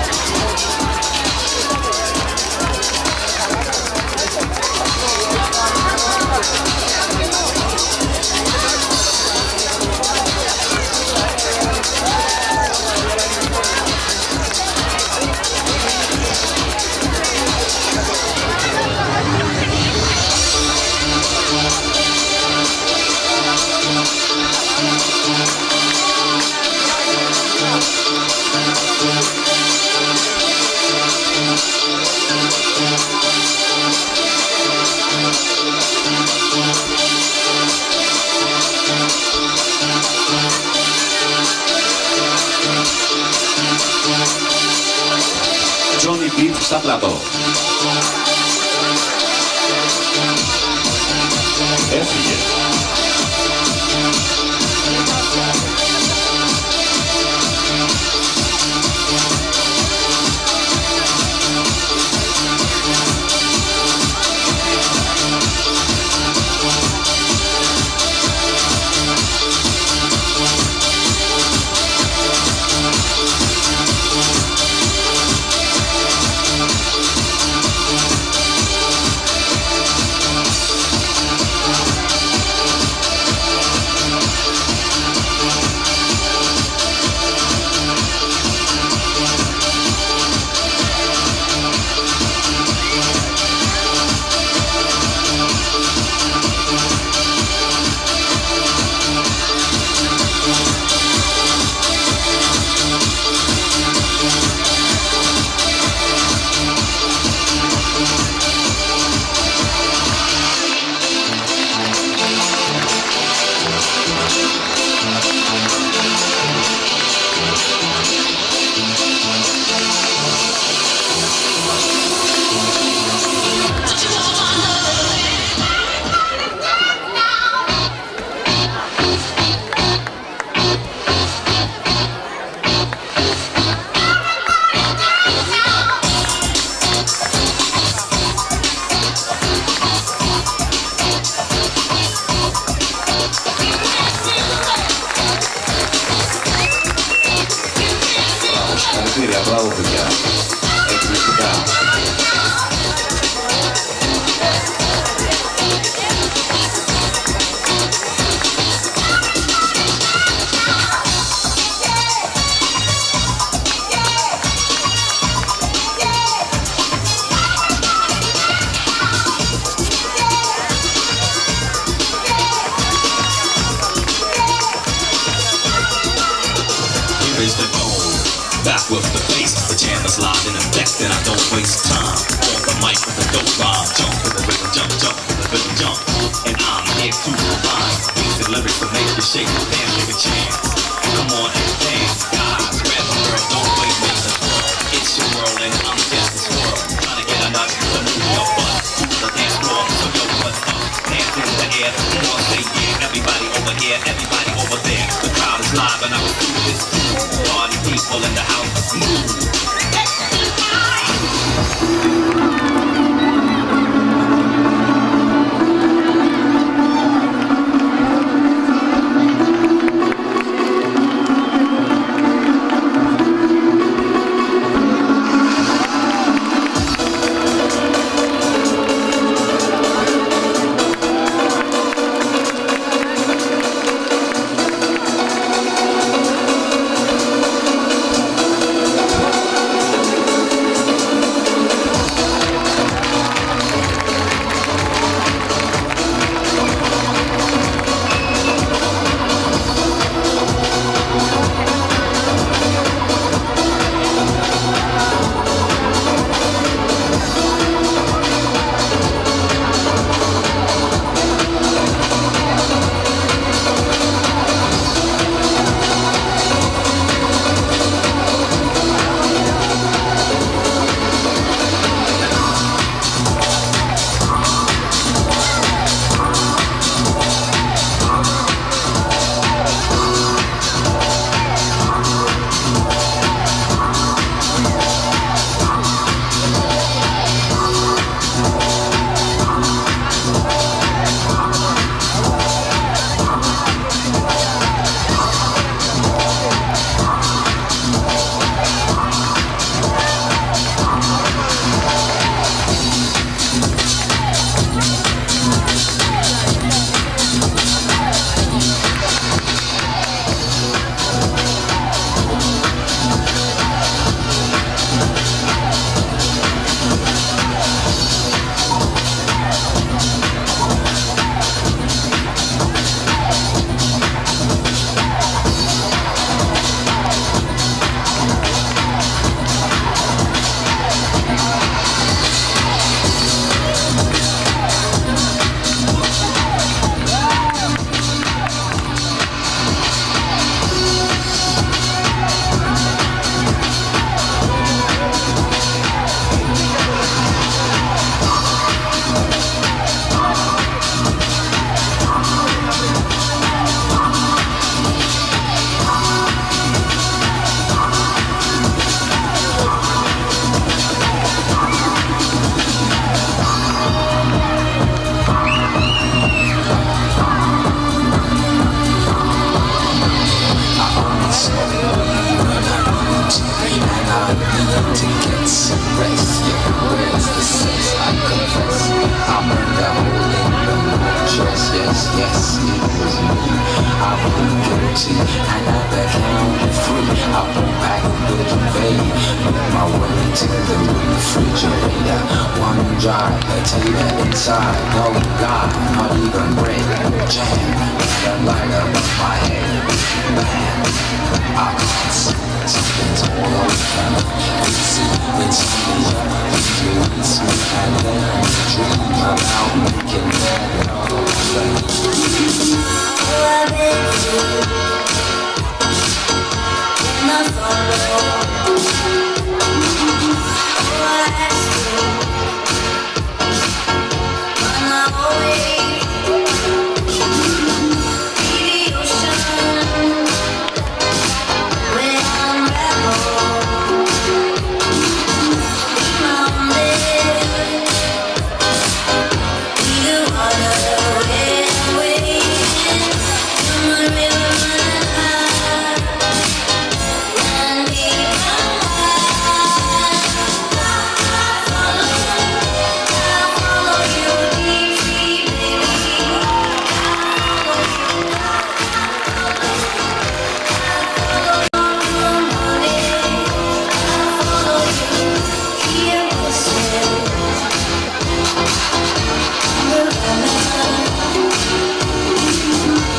Johnny Beat στα πλατό. Έφυγε. with the bass. The jam is live in effect and I don't waste time. On the mic with the dope rhyme, jump to the rhythm, jump, jump to the rhythm, jump. And I'm here to provide beats and lyrics to make you shake the damn give a chance. Come on and dance, guys, grab a girl, don't wait, make the world. It's your world and I'm just this world. Trying to get a nut to move your butt to the dance floor, so yo, what's up? Hands in the air, come on, say yeah. Everybody over here, everybody over there. The crowd is live and I will do this too. Party people in the house, move.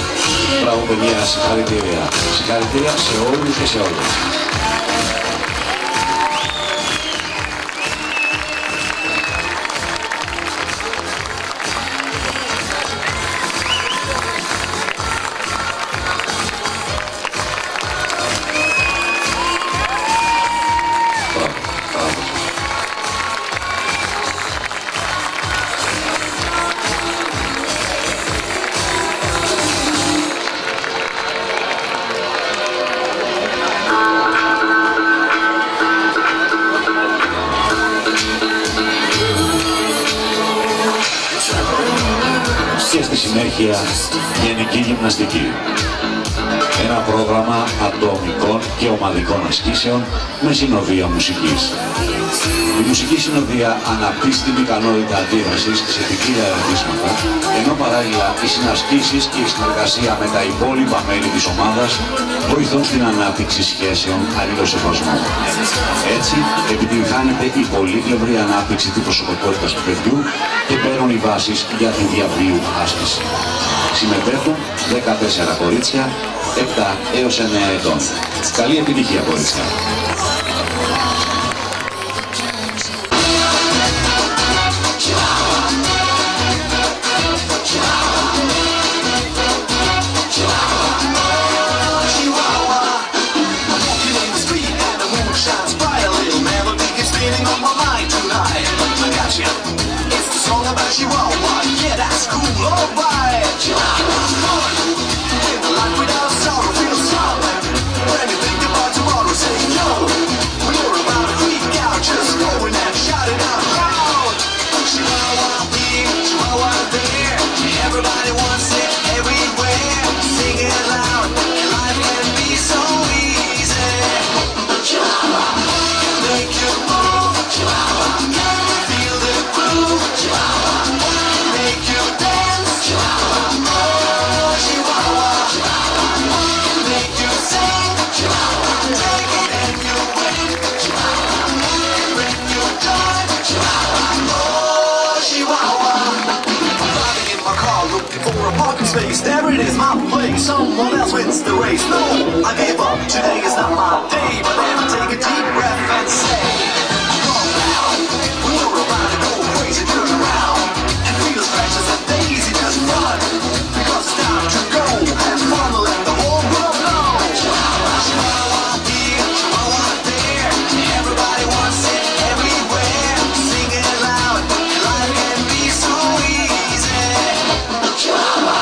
Παιδιά, συγχαρητήρια. Συγχαρητήρια σε όλους και σε όλες. συνέχεια γενική γυμναστική. Ένα πρόγραμμα ατομικών και ομαδικών ασκήσεων με συνοδεία μουσικής. Η μουσική συνοδεία αναπτύσσει την ικανότητα αντίδρασης σε ποικίλια ερεθίσματα, ενώ παράλληλα οι συνασκήσεις και η συνεργασία με τα υπόλοιπα μέλη της ομάδας βοηθούν στην ανάπτυξη σχέσεων αλληλοσεβασμού. Έτσι, επιτυγχάνεται η πολύπλευρη ανάπτυξη της προσωπικότητας του παιδιού και παίρνουν οι βάσεις για τη διαβίου άσκηση. Συμμετέχουν δεκατέσσερα κορίτσια, επτά έως εννέα ετών. Καλή επιτυχία, κορίτσια! Space. There it is, my place. Someone else wins the race. No, I gave up. Today is not my day. But then I take a deep breath and say, come now. We're about to go crazy, turn around and feel as fresh as a daisy. Just run, because it's time to go and fun to let the whole world know. Chihuahua here, Chihuahua there. Everybody wants it everywhere. Sing it loud. Life can be so easy. Chihuahua.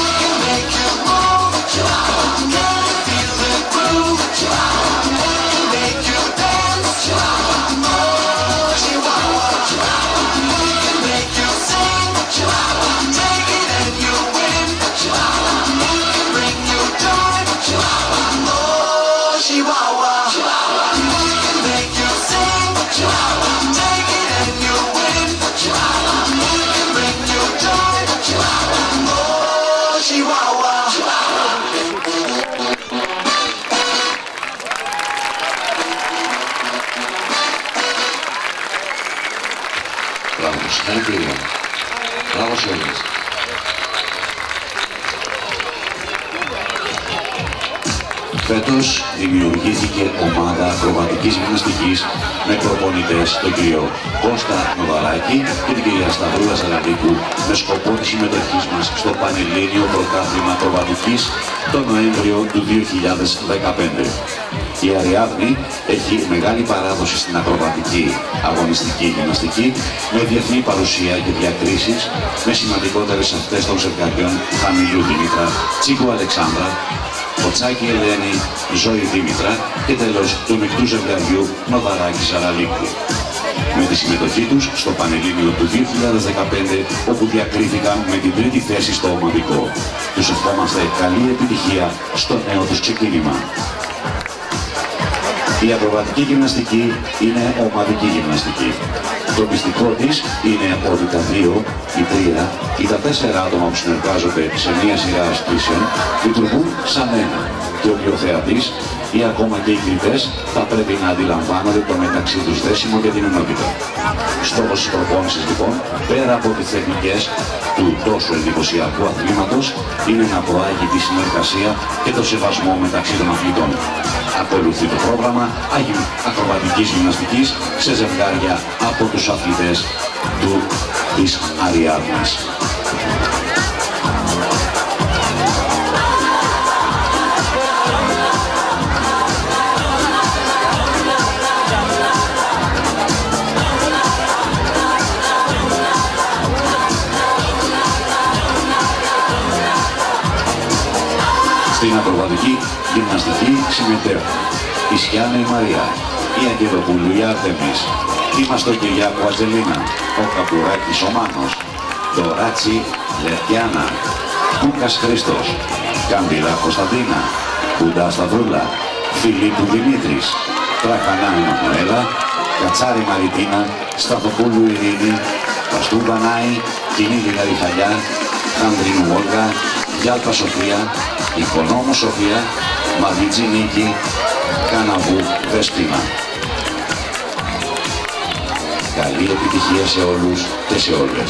Συγχαρητήρια. Μπράβο σε όλες. Φέτος δημιουργήθηκε ομάδα ακροβατικής γυμναστικής με προπονητές τον κύριο Κώστα Νοβαράκη και την κυρία Σταυρούλα Σαλαβίκου με σκοπό τη συμμετοχή μας στο Πανελλήνιο Πρωτάθλημα Ακροβατικής τον Νοέμβριο του δύο χιλιάδες δεκαπέντε. Η Αριάδνη έχει μεγάλη παράδοση στην ακροβατική αγωνιστική γυμναστική με διεθνή παρουσία και διακρίσεις με σημαντικότερες αυτές των ζευγαριών Χαμηλού Δήμητρα, Τσίκου Αλεξάνδρα, Ποτσάκη Ελένη, Ζωή Δήμητρα και τέλος του μεικτού ζευγαριού Νοβαράκη Σαραλίκου. Με τη συμμετοχή τους στο Πανελλήνιο του δύο χιλιάδες δεκαπέντε, όπου διακρίθηκαν με την τρίτη θέση στο ομαδικό. Τους ευχόμαστε καλή επιτυχία στο νέο τους ξεκίνημα. Η ακροβατική γυμναστική είναι ομαδική γυμναστική. Το μυστικό της είναι ότι τα δύο, η τρία ή τα τέσσερα άτομα που συνεργάζονται σε μία σειρά ασκήσεων λειτουργούν σαν ένα και ότι ο θεατής ή ακόμα και οι κριτές θα πρέπει να αντιλαμβάνονται το μεταξύ τους δέσιμο και την ενότητα. Στόχος της προπόνησης λοιπόν, πέρα από τις τεχνικές του τόσο εντυπωσιακού αθλήματος, είναι να προάγει τη συνεργασία και το σεβασμό μεταξύ των αθλητών. Ακολουθεί το πρόγραμμα ακροβατικής γυμναστικής σε ζευγάρια από τους αθλητές του της Αριάδνης. Στην ακροβατική γυμναστική συμμετέχουν η Σιάννα η Μαρία, η Αγγελοπούλου η Άρτεμις, η Μαστοκυριάκου Ατζελίνα, ο Καπουράκης ο Μάνος, το Ράτσι Λερκιάνα, Κούκας Χρήστος, Καμπύλα Κωνσταντίνα, Κουντά Σταυρούλα, Φιλίππου Δημήτρης, Τραχανά Εμμανουέλα, Κατσάρη Μαριτίνα, Σταθοπούλου Ειρήνη, Παστού Βανάη, Κινίδη Ριχαλιά, Χανδρίνου Όλγα, Γιάλπα Σοφία, Οικονόμου Σοφία, Μαυριτζή Νίκη, Κάναβου Δεσπίνα. Καλή επιτυχία σε όλους και σε όλες.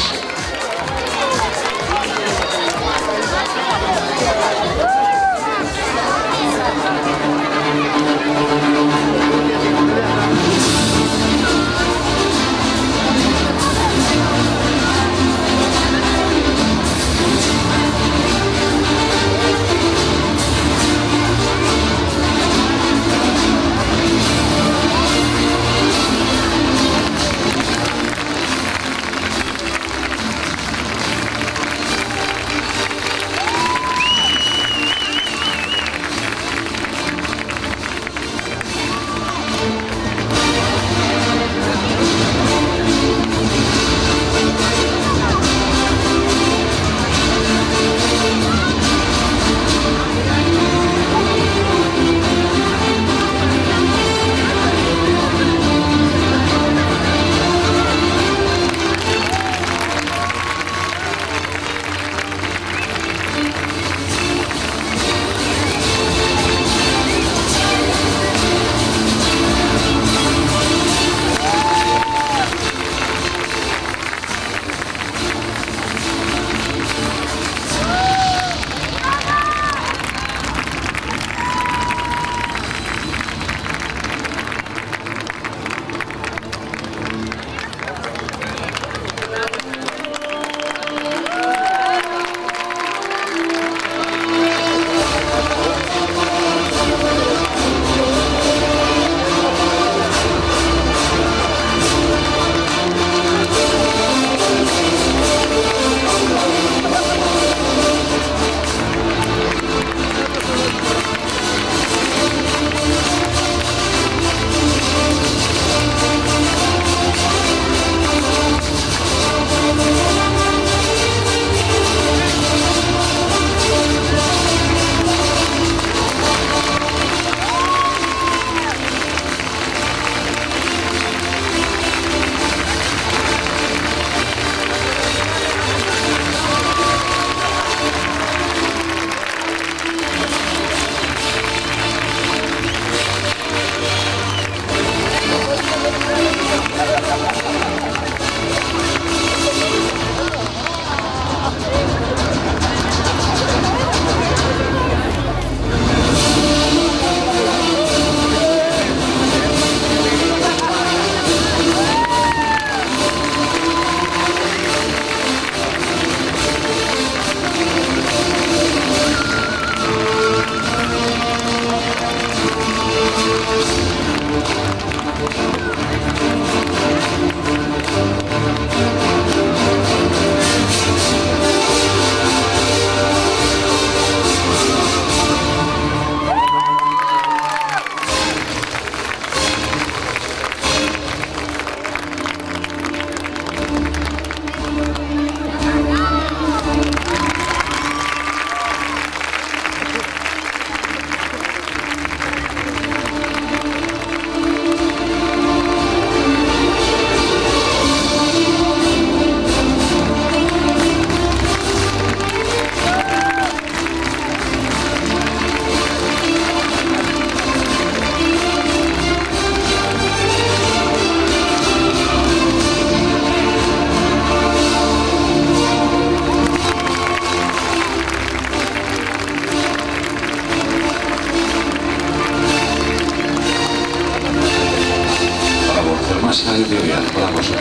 Συγχαρητήρια. Μπράβο σας.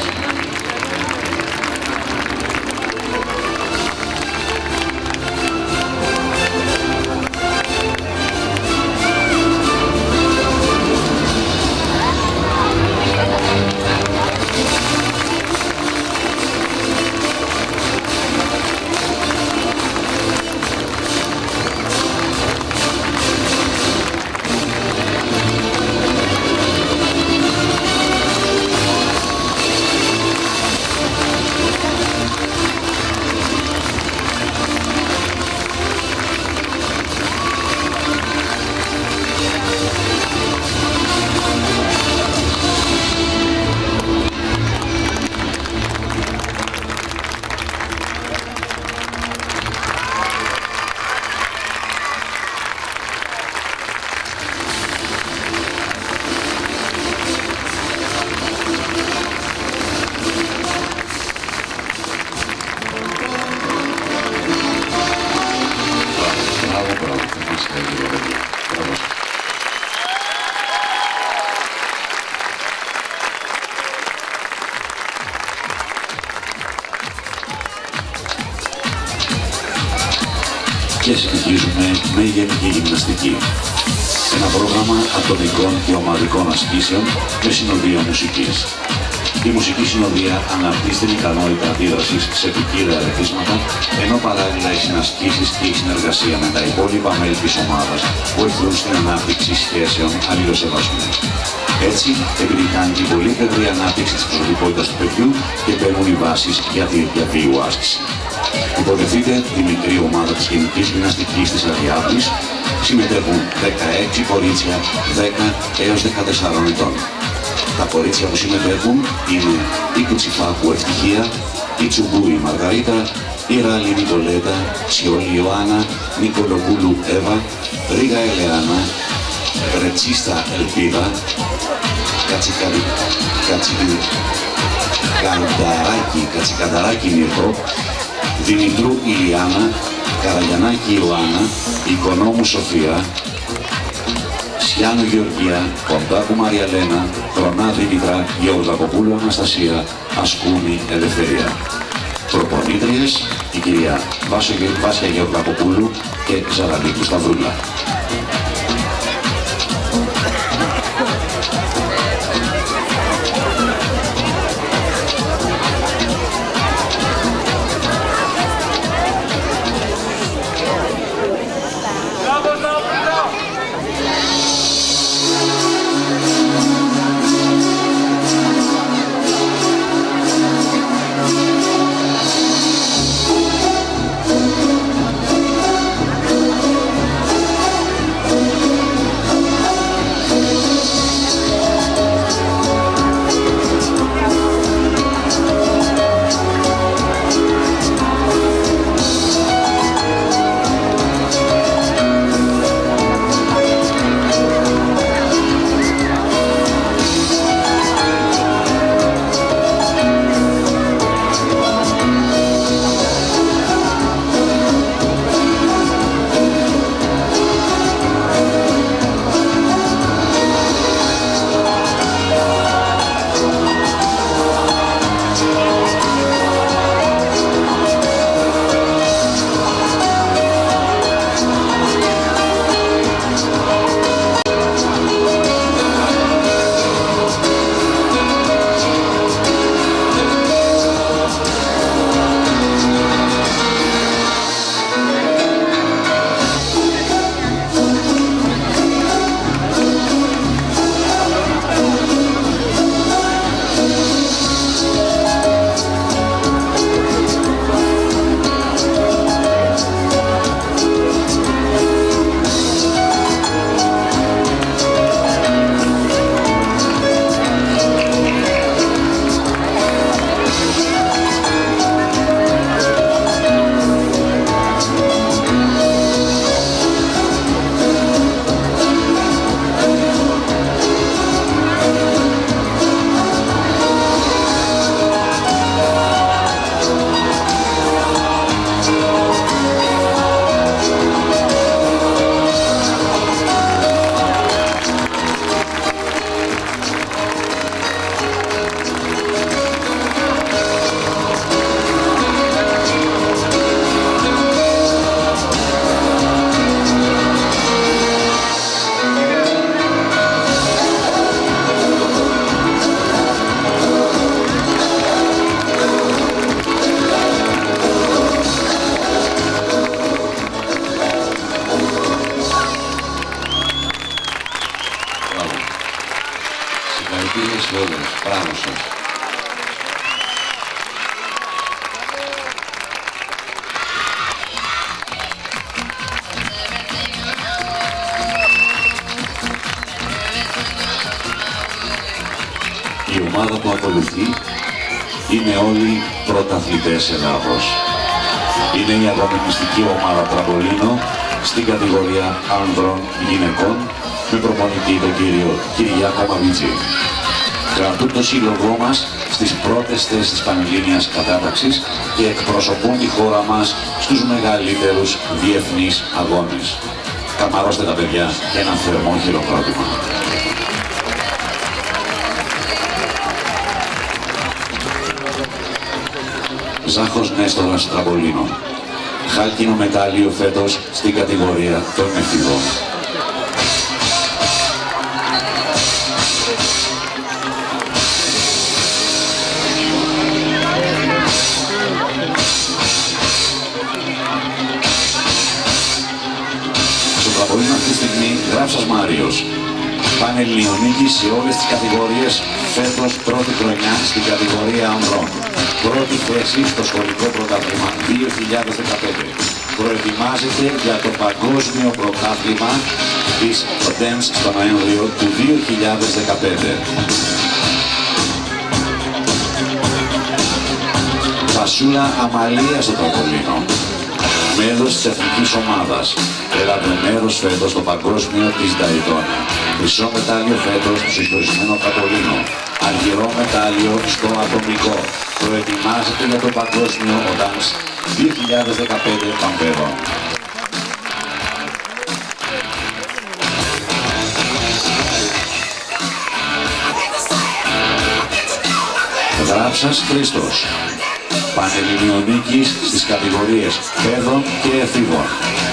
Αθλητική. Ένα πρόγραμμα ατομικών και ομαδικών ασκήσεων με συνοδεία μουσικής. Η μουσική συνοδεία αναπτύσσει την ικανότητα αντίδρασης σε ποικίλα ερεθίσματα, ενώ παράλληλα οι συνασκήσεις και η συνεργασία με τα υπόλοιπα μέλη της ομάδας βοηθούν στην ανάπτυξη σχέσεων αλληλοσεβασμού. Έτσι, επειδή κάνει την πολύ γρήγορη ανάπτυξη της προσωπικότητας του παιδιού και μπαίνουν οι βάσεις για τη διαβίου άσκηση. Υποδεχτείτε τη μικρή ομάδα της Γενικής Γυμναστικής της Αδιάπλης. Συμμετέχουν δεκαέξι κορίτσια δέκα έως δεκατέσσερα ετών. Τα κορίτσια που συμμετέχουν είναι η Κουτσιφάκου Ευτυχία, η Τσουμπούη Μαργαρίτα, η Ράλη Νικολέτα, Σιόλη Ιωάννα, Νικολοπούλου Εύα, Ρίγα Ελεάνα, Ρετσίστα Ελπίδα, Κατσικανταράκη, Κατσικανταράκη Νίρτο, Δημητρού Ηλιάνα, Καραγιανάκη Ιωάννα, Οικονόμου Σοφία, Σιάνου Γεωργία, Κοντάκου Μαριαλένα, Τρονά Δήμητρα, Γεωργακοπούλου Αναστασία, Ασκούμη Ελευθερία. Προπονήτριες, η κυρία Βάσια Γεωργακοπούλου και Ζαραλίκου Σταυρούλα. Συγχαρητήρια σε όλους. Μπράβο σας. Η ομάδα που ακολουθεί είναι όλοι πρωταθλητές Ελλάδος. Είναι η αγωνιστική ομάδα τραμπολίνο στην κατηγορία άνδρων γυναικών με προπονητή τον κύριο Κυριάκο Μαβίτση. Κρατούν το σύλλογό μας στις πρώτες θέσεις της πανελλήνιας κατάταξης και εκπροσωπούν τη χώρα μας στους μεγαλύτερους διεθνείς αγώνες. Καμαρώστε τα παιδιά και ένα θερμό χειροκρότημα. Ζάχος Νέστορας τραμπολίνο. Χάλκινο μετάλλιο φέτος στην κατηγορία των εφηβών. στιγμή Γράψας Μάριος. Πανελληνιονίκη σε όλες τις κατηγορίες, φέτος πρώτη χρονιά στην κατηγορία ανδρών. Πρώτη θέση στο σχολικό πρωτάθλημα δύο χιλιάδες δεκαπέντε. Προετοιμάζεται για το παγκόσμιο πρωτάθλημα της Dance στο Νοέμβριο του δύο χιλιάδες δεκαπέντε. Βασούλα Αμαλία στο τραμπολίνο. Μέλος της εθνικής ομάδας. Έλαβε μέρος φέτος στο παγκόσμιο της Νταϊτώνα. Χρυσό μετάλλιο φέτος στο συγχωρισμένο τραμπολίνο. Αργυρό μετάλλιο στο ατομικό. Προετοιμάζεται για το παγκόσμιο Dance δύο χιλιάδες δεκαπέντε Παμπέδο. Γράψας Χρήστος. Πανελληνιονίκης στις κατηγορίες παιδών και εφήβων.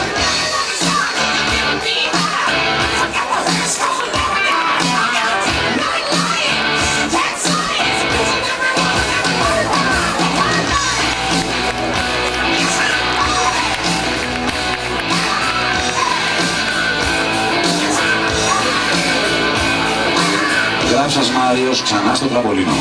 Γράψας Μάριος ξανά στο τραμπολίνο.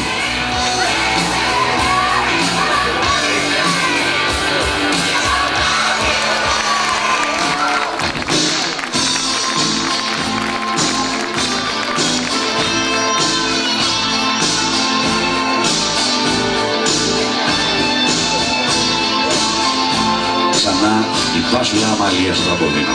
Ξανά η Βασούλα Αμαλία στο τραμπολίνο.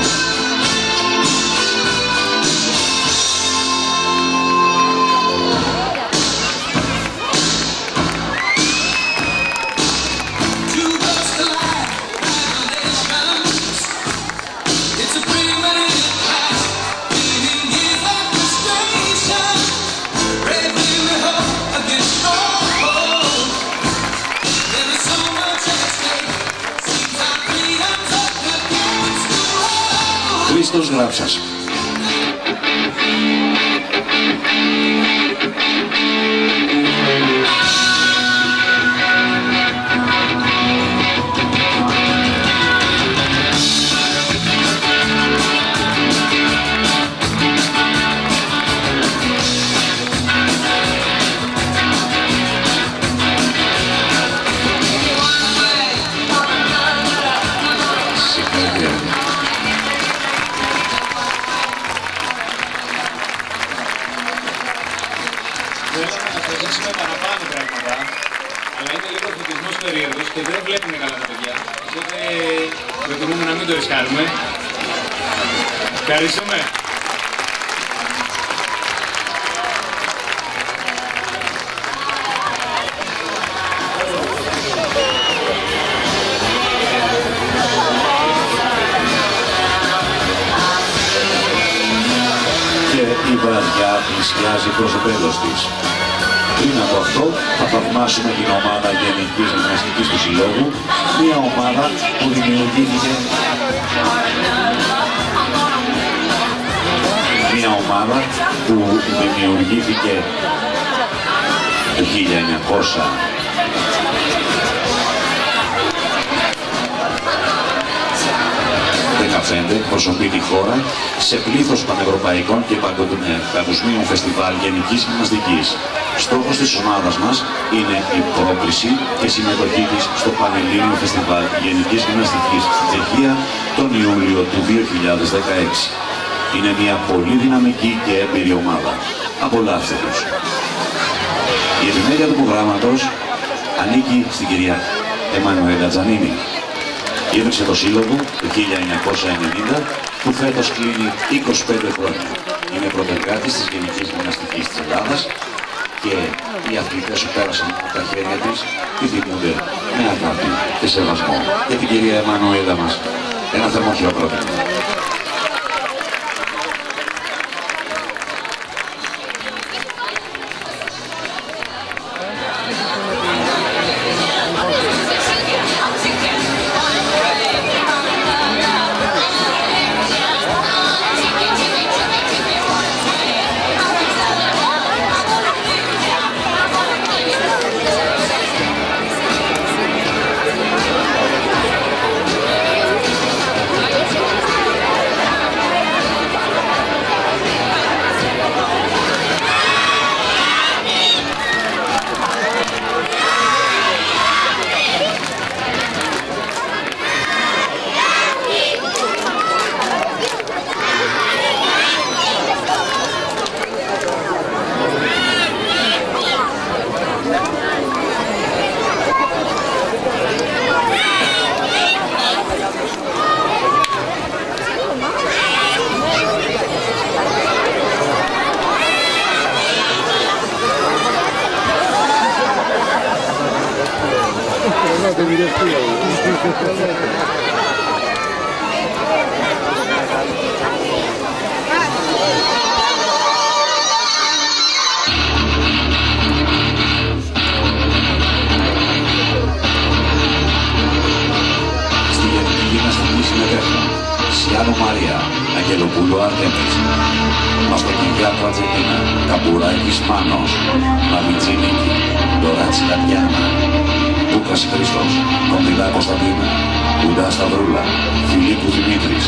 Χρήστος Γράψας. Θέλω να προσέξουμε παραπάνω πράγματα, αλλά είναι λίγο φωτισμός περίεργος και δεν βλέπουν καλά τα παιδιά. Οπότε προτιμούμε να μην το ρισκάρουμε. Ευχαριστούμε. Η βραδιά πλησιάζει προς το τέλος της. Πριν από αυτό θα θαυμάσουμε την ομάδα γενικής γυμναστικής του Συλλόγου, μια ομάδα που δημιουργήθηκε μια ομάδα που δημιουργήθηκε το χίλια εννιακόσια δεκαπέντε, εκπροσωπεί τη χώρα σε πλήθος πανευρωπαϊκών και παγκοσμίων φεστιβάλ γενικής γυμναστικής. Στόχος της ομάδας μας είναι η πρόκριση και συμμετοχή της στο Πανελλήνιο Φεστιβάλ Γενικής Γυμναστικής στη Τσεχία τον Ιούλιο του δύο χιλιάδες δεκαέξι. Είναι μια πολύ δυναμική και έμπειρη ομάδα. Απολαύστε τους. Η επιμέλεια του προγράμματος ανήκει στην κυρία Εμμανουέλα Τζανίνη. Ίδρυσε το Σύλλογο το χίλια εννιακόσια ενενήντα, που φέτος κλείνει είκοσι πέντε χρόνια. Είναι πρωτεργάτης της Γενικής Γυμναστικής της Ελλάδας και οι αθλητές που πέρασαν από τα χέρια της τη θυμούνται με αγάπη και σεβασμό. Και την κυρία Εμμανουέλα μας ένα θερμό χειροκρότημα. Στη γενική γυμναστική συμμετέχουν Σιάνο Μαρία, Αγγελοπούλου Αρτέμις, Μαστοκυριά Τρατζετίνα, Καπουράκης Μάνος, Μαμιτζή Νίκη, Ντοράτσι Τατιάνα, Λούκας Χρήστος, Κοντιλά Κωνσταντίνα, Κούντα Σταυρούλα, Φιλίππου Δημήτρης.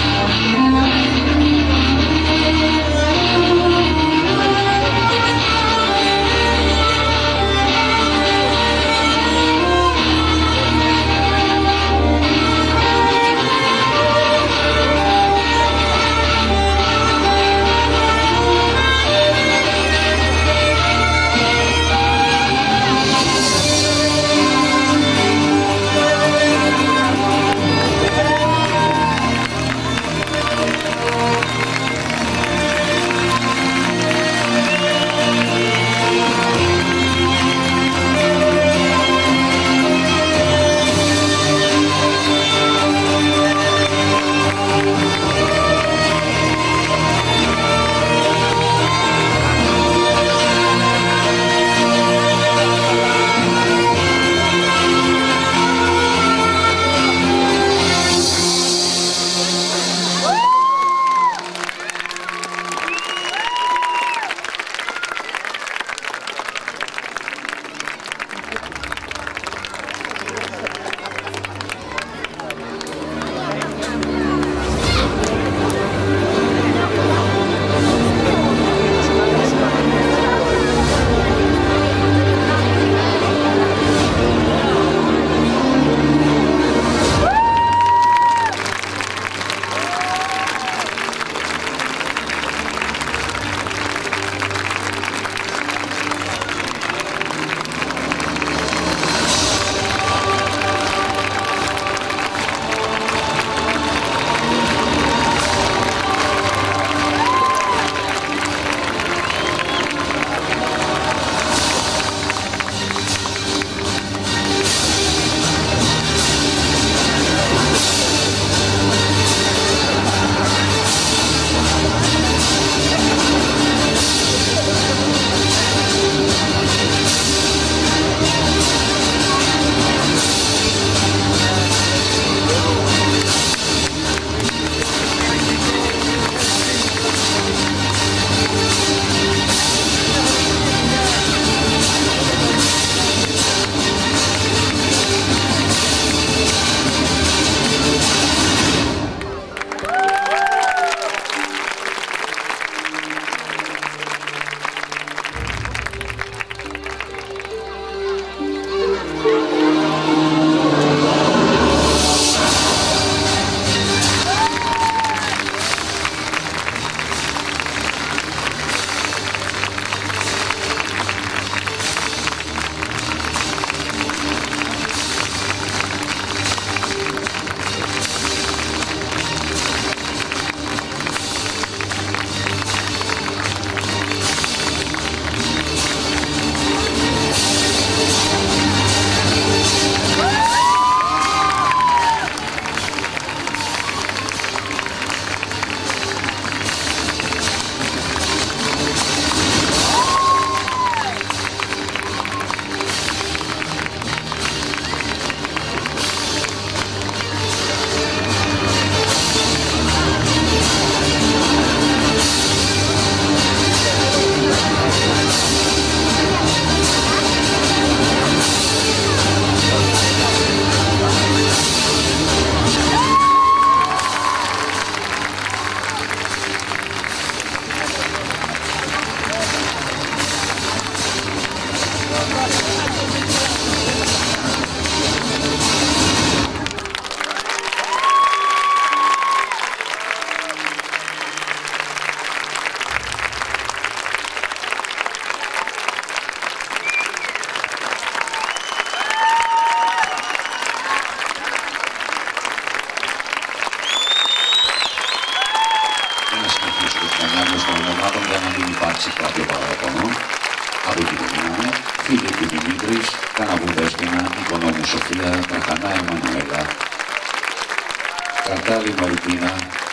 των ομάδων για να μην υπάρξει κάποιο παράπονο από την κοινωνία. Φίλιππη Δημήτρης, Καναβού Δέσποινα, Οικονόμου Σοφία, Τραχανά Εμμανουέλα, Καρτάλη Μαριτίνα,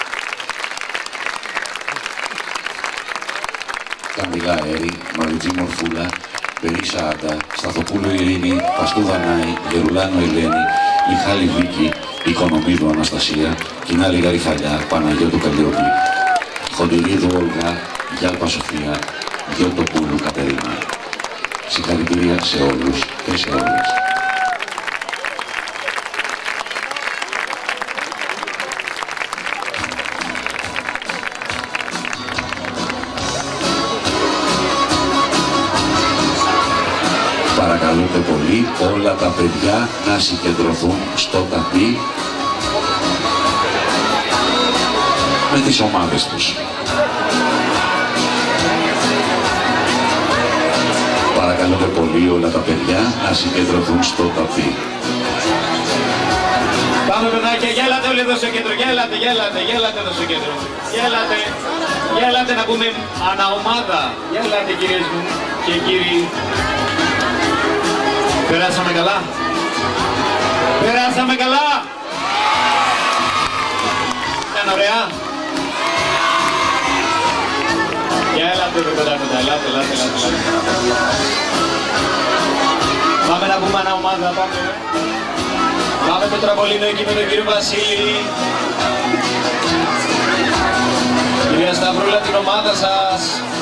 Καμπυλά Έρη, Μαριτζή Μορφούλα, Περίσα Άντα, Σταθοπούλου Ειρήνη, Παστού Δανάη, Γερουλάνο Ελένη, Μιχάλη Βίκη, Οικονομίδου Αναστασία, Κινάλη Γαριφαλιά, Παναγιώτου Καλλιόπη, Χοντουρίδου Ολγά, Γιάλπα Σοφία, Γιώτοπούλου Κατερίνα. Συγχαρητήρια σε όλους και σε όλες. Παρακαλούνται πολύ όλα τα παιδιά να συγκεντρωθούν στο ταπί με τις ομάδες τους. Παρακαλούνται πολύ όλα τα παιδιά να συγκεντρωθούν στο ταπί. Πάμε παιδάκια, γέλατε όλοι εδώ στο κέντρο, γέλατε, γέλατε, γέλατε εδώ στο κέντρο. Γέλατε, γέλατε να πούμε αναομάδα. Γέλατε κυρίες μου και κύριοι. Περάσαμε καλά. Περάσαμε καλά. Ήταν ωραία. Για έλατε εδώ πέρα, ελάτε, ελάτε, ελάτε, ελάτε. Πάμε να πούμε αναομάδα, πάμε. Πάμε το τραμπολίνο εκεί με τον κύριο Βασίλη. Κυρία Σταυρούλα, την ομάδα σας.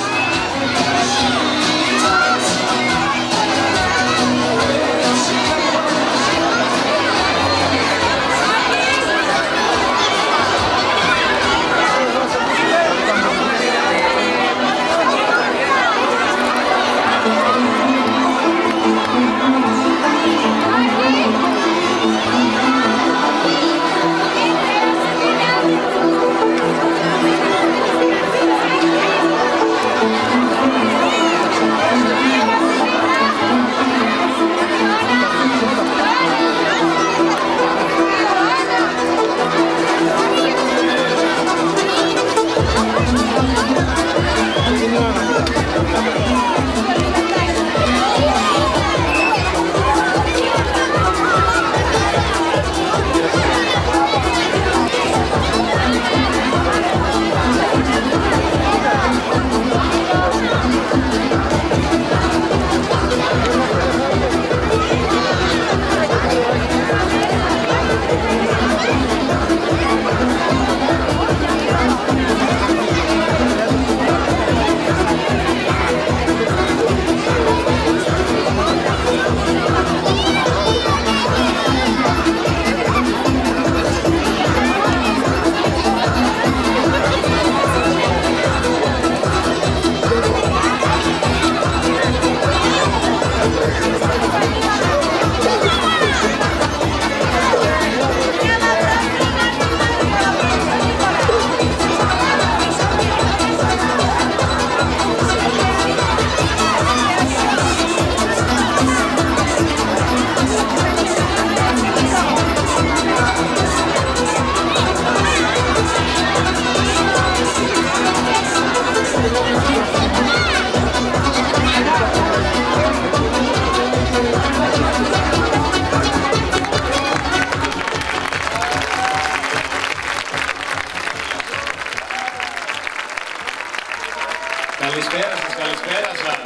Καλησπέρα σας, καλησπέρα σας.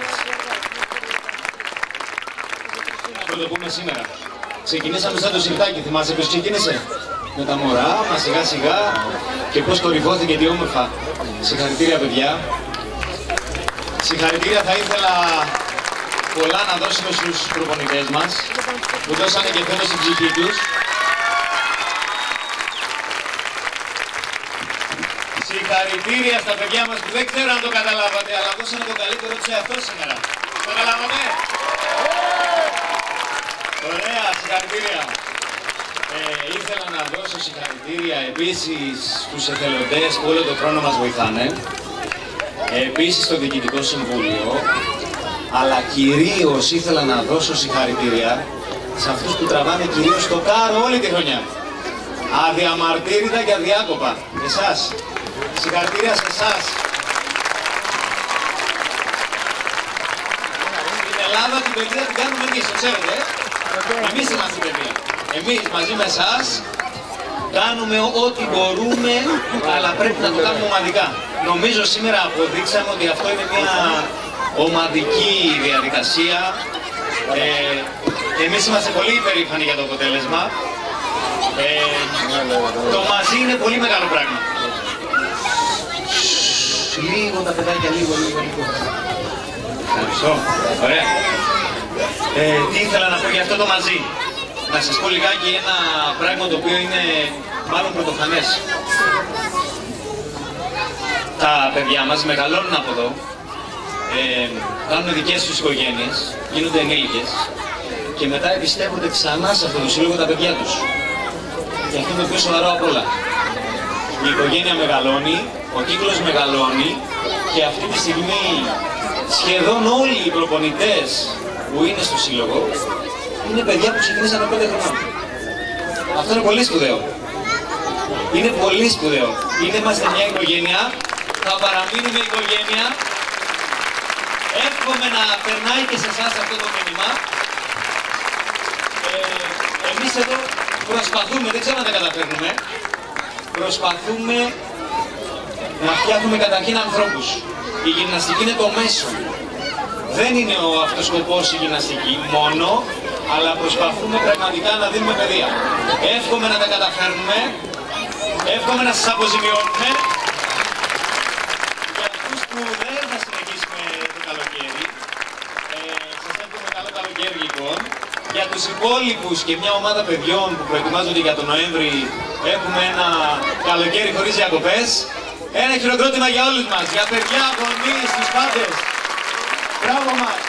Αυτό το πούμε σήμερα. Ξεκινήσαμε σαν το σιρτάκι, θυμάσαι ποιος ξεκίνησε? Με τα μωρά μας σιγά σιγά και πώς κορυφώθηκε τι όμορφα. Συγχαρητήρια παιδιά. Συγχαρητήρια θα ήθελα πολλά να δώσουμε στους προπονητές μας που δώσανε και θέλω στην ψυχή τους. Συγχαρητήρια στα παιδιά μας που δεν ξέρω αν το καταλάβατε, αλλά δώσανε το καλύτερο τους εαυτό σήμερα. Το καταλάβατε? Ωραία, συγχαρητήρια. Ε, ήθελα να δώσω συγχαρητήρια επίσης στους εθελοντές που όλο τον χρόνο μας βοηθάνε. Ε, επίσης στο Διοικητικό Συμβούλιο. Αλλά κυρίως ήθελα να δώσω συγχαρητήρια σε αυτούς που τραβάνε κυρίως το κάρο όλη τη χρονιά. Αδιαμαρτύρητα και αδιάκοπα. Εσάς. Συγχαρητήρια σε εσάς. Την Ελλάδα την πεντηκοστή την κάνουμε εμείς, το ξέρετε. Εμείς είμαστε η παιδεία. Εμείς μαζί με εσάς κάνουμε ό,τι μπορούμε, αλλά πρέπει να το κάνουμε ομαδικά. Νομίζω σήμερα αποδείξαμε ότι αυτό είναι μια ομαδική διαδικασία. Ε, εμείς είμαστε πολύ υπερήφανοι για το αποτέλεσμα. Ε, το μαζί είναι πολύ μεγάλο πράγμα. Λίγο τα παιδάκια, λίγο, λίγο, λίγο. Ευχαριστώ. Ωραία. Ε, τι ήθελα να πω για αυτό το μαζί. Να σας πω λιγάκι ένα πράγμα το οποίο είναι μάλλον πρωτοφανές. Τα παιδιά μας μεγαλώνουν από εδώ, ε, κάνουν δικές τους οικογένειες, γίνονται ενήλικες και μετά επιστρέφονται ξανά σε αυτό το σύλλογο τα παιδιά τους. Και αυτό είναι το πιο σοβαρό απ' όλα. Η οικογένεια μεγαλώνει, ο κύκλος μεγαλώνει και αυτή τη στιγμή σχεδόν όλοι οι προπονητές που είναι στο σύλλογο είναι παιδιά που ξεκινήσαν από πέντε χρονών. Αυτό είναι πολύ σπουδαίο. Είναι πολύ σπουδαίο. Είναι, είμαστε μια οικογένεια, θα παραμείνουμε οικογένεια. Εύχομαι να περνάει και σε εσάς αυτό το μήνυμα. Ε, εμείς εδώ προσπαθούμε, δεν ξέρω αν τα καταφέρνουμε, προσπαθούμε να φτιάχνουμε καταρχήν ανθρώπους. Η γυμναστική είναι το μέσο. Δεν είναι ο αυτός σκοπός η γυμναστική μόνο, αλλά προσπαθούμε πραγματικά να δίνουμε παιδεία. Εύχομαι να τα καταφέρνουμε, εύχομαι να σας αποζημιώνουμε. Για αυτούς που δεν θα συνεχίσουμε το καλοκαίρι, ε, σας εύχομαι καλό καλοκαίρι λοιπόν. Για τους υπόλοιπους και μια ομάδα παιδιών που προετοιμάζονται για τον Νοέμβρη, έχουμε ένα καλοκαίρι χωρίς διακοπές. Ένα χειροκρότημα για όλους μας, για παιδιά, γονείς, τους πάντες. Μπράβο μας!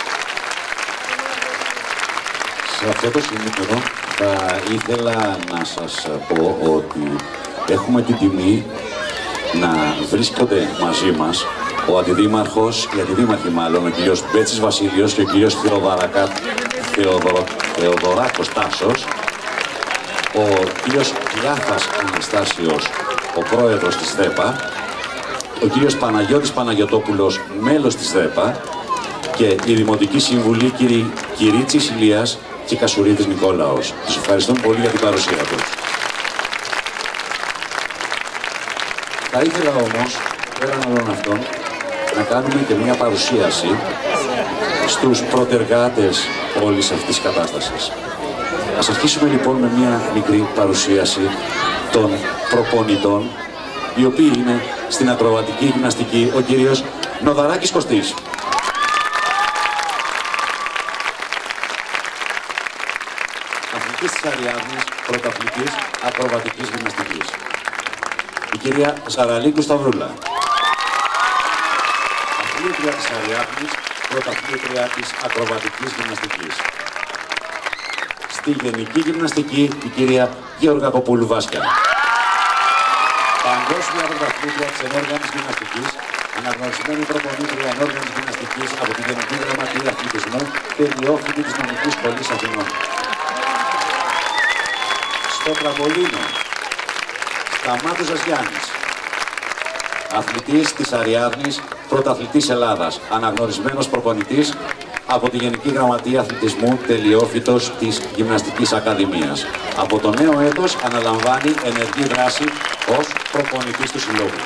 Σε αυτό το σημείο θα ήθελα να σας πω ότι έχουμε την τιμή να βρίσκονται μαζί μας ο αντιδήμαρχος, η αντιδήμαρχη μάλλον, ο κύριος Μπέτσης Βασίλειος και ο κύριος Θεοδωρακα... Θεοδωρο... Θεοδωράκος Τάσος, ο κύριος Λιάθας Αναστάσιος, ο πρόεδρος της ΔΕΠΑ, ο κύριος Παναγιώτης Παναγιωτόπουλος, μέλος της ΔΕΠΑ και η Δημοτική Συμβουλή κύριοι Κυρίτσης Ηλίας και Κασουρίτης Νικόλαος. Τους ευχαριστούμε πολύ για την παρουσία τους. Θα ήθελα όμως, πέραν όλων αυτών, να κάνουμε και μια παρουσίαση στους προτεργάτες όλης αυτής της κατάστασης. Ας αρχίσουμε λοιπόν με μια μικρή παρουσίαση των προπονητών, οι οποίοι είναι στην ακροβατική γυμναστική, ο κύριος Νοδαράκης Κωστής. Αθλητής της Αριάδνης, πρωταθλητής ακροβατικής γυμναστικής. Η κυρία Ζαραλίκου Σταυρούλα. Αθλήτρια της Αριάδνης, πρωταθλήτρια της ακροβατικής γυμναστικής. Στη γενική γυμναστική, η κυρία Γεωργακοπούλου Βάσκια. Παγκόσμια πρωταθλήτρια της ενόργανης γυμναστικής, αναγνωρισμένη προπονήτρια ενόργανης γυμναστικής από τη Γενική Γραμματεία Αθλητισμού και διόφοιτη της Νομικής Σχολής Αθηνών. Στο τραμπολίνο, Σταμάτος Γιάννης. Αθλητής της Αριάδνης, πρωταθλητής Ελλάδας, αναγνωρισμένος προπονητής από τη Γενική Γραμματεία Αθλητισμού, τελειόφοιτος της Γυμναστικής Ακαδημίας. Από το νέο έτος αναλαμβάνει ενεργή δράση ως προπονητής του Συλλόγου.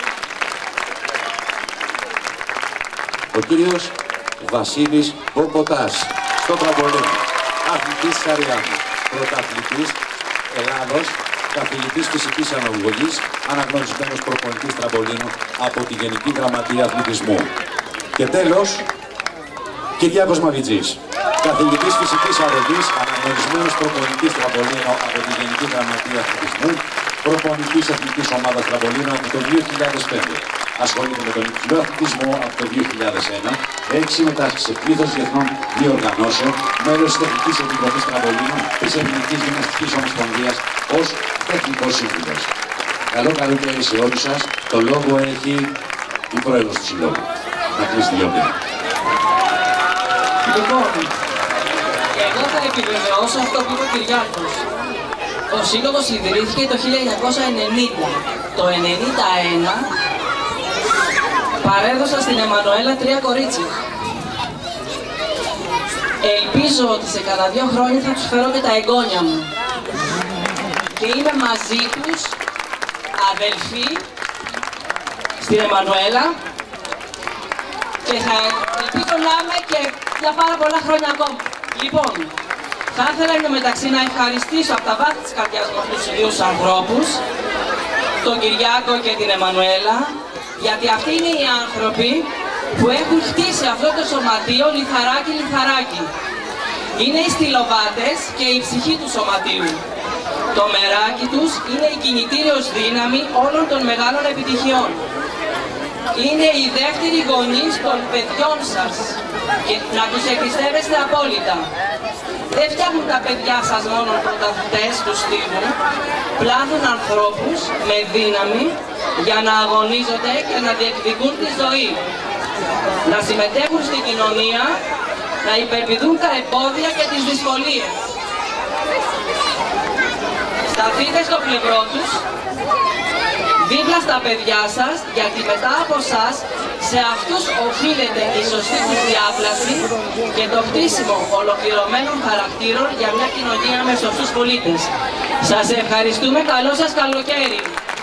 Ο κύριος Βασίλης Ποποτάς, στο τραμπολίνο, αθλητής της Αριάδνης, πρωταθλητής Ελλάδος, καθηγητής φυσικής αναγωγής, αναγνωρισμένος προπονητής τραμπολίνου από τη Γενική Γραμματεία Αθλητισμού. Και τέλος, Κυριάκος Μαβιτζής, καθηγητής φυσικής αρρωγής, αναγνωρισμένος προπονητής τραμπολίνου από τη Γενική Γραμματεία Αθλητισμού, προπονητής εθνικής ομάδας τραμπολίνου από το δύο χιλιάδες πέντε. Ασχολείται με τον υψηλό αθλητισμό από το δύο χιλιάδες ένα, έχει συμμετάσχει σε πλήθος διεθνών διοργανώσεων, μέλος της Τεχνικής Επιτροπής Τραμπολίνου της Ελληνικής Γυμναστικής Ομοσπονδίας ως τεχνικός σύμβουλος. Καλό καλοκαίρι σε όλους σας. Το λόγο έχει η πρόεδρος του Συλλόγου. Να κλείσει τη λιώπη. Λοιπόν, εγώ θα επιβεβαιώσω αυτό που είπε ο Κυριάκος. Ο Σύλλογος ιδρύθηκε το χίλια εννιακόσια ενενήντα. Το ενενήντα ένα παρέδωσα στην Εμμανουέλα τρία κορίτσια. Ελπίζω ότι σε cada δύο χρόνια θα τους φέρω και τα εγγόνια μου. Και είμαι μαζί τους, αδελφοί, στην Εμμανουέλα. Και θα ελπίζω να είμαι και για πάρα πολλά χρόνια ακόμα. Λοιπόν, θα ήθελα εντωμεταξύ να ευχαριστήσω από τα βάθη της καρδιάς μου αυτούς τους δύο ανθρώπους, τον Κυριάκο και την Εμμανουέλα, γιατί αυτοί είναι οι άνθρωποι που έχουν χτίσει αυτό το σωματείο λιθαράκι λιθαράκι. Είναι οι στυλοβάτες και η ψυχή του σωματείου. Το μεράκι τους είναι η κινητήριος δύναμη όλων των μεγάλων επιτυχιών. Είναι οι δεύτεροι γονείς των παιδιών σας και να τους εμπιστεύεστε απόλυτα. Δεν φτιάχνουν τα παιδιά σας μόνο πρωταθλητές του στίβου, πλάθουν ανθρώπους με δύναμη για να αγωνίζονται και να διεκδικούν τη ζωή. Να συμμετέχουν στην κοινωνία, να υπερπηδούν τα εμπόδια και τις δυσκολίες. Σταθείτε στο πλευρό τους, δίπλα στα παιδιά σας, γιατί μετά από εσάς, σε αυτούς οφείλεται η σωστή τους διάπλαση και το χτίσιμο ολοκληρωμένων χαρακτήρων για μια κοινωνία με σωστούς πολίτες. Σας ευχαριστούμε, καλό σας καλοκαίρι.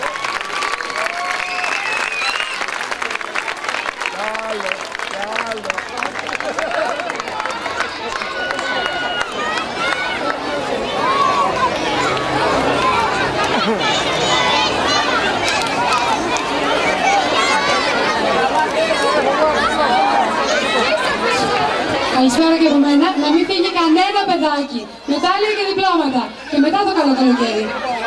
Καλησπέρα και από μένα. Να μην φύγει κανένα παιδάκι. Μετάλλια και διπλώματα. Και μετά το καλό καλοκαίρι.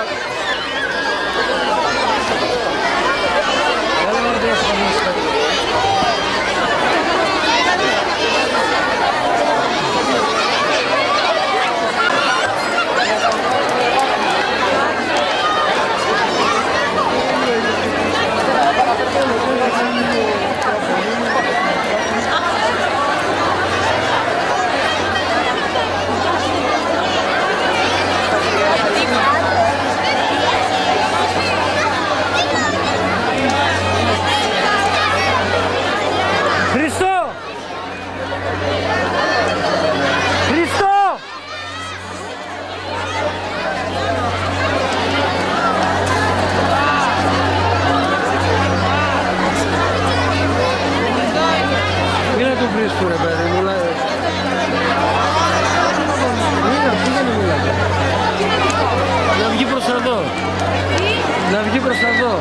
Να βγει προς τα δω.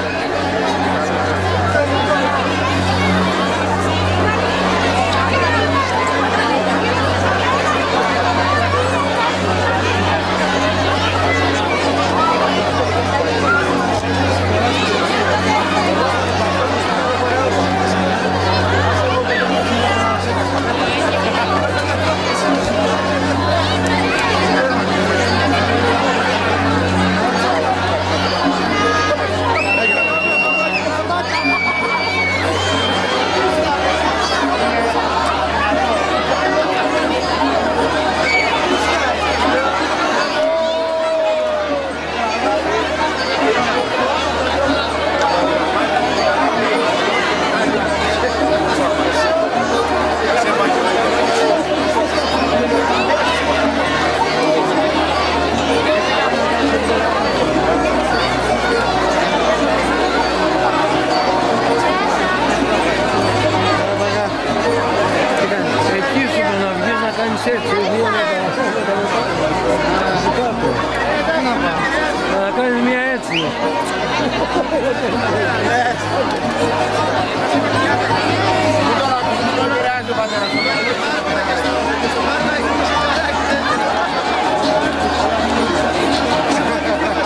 Να κάνεις μία έτσι.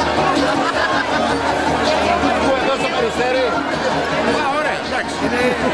Πού εδώ στο περιστέρι. Α, ωραία, εντάξει.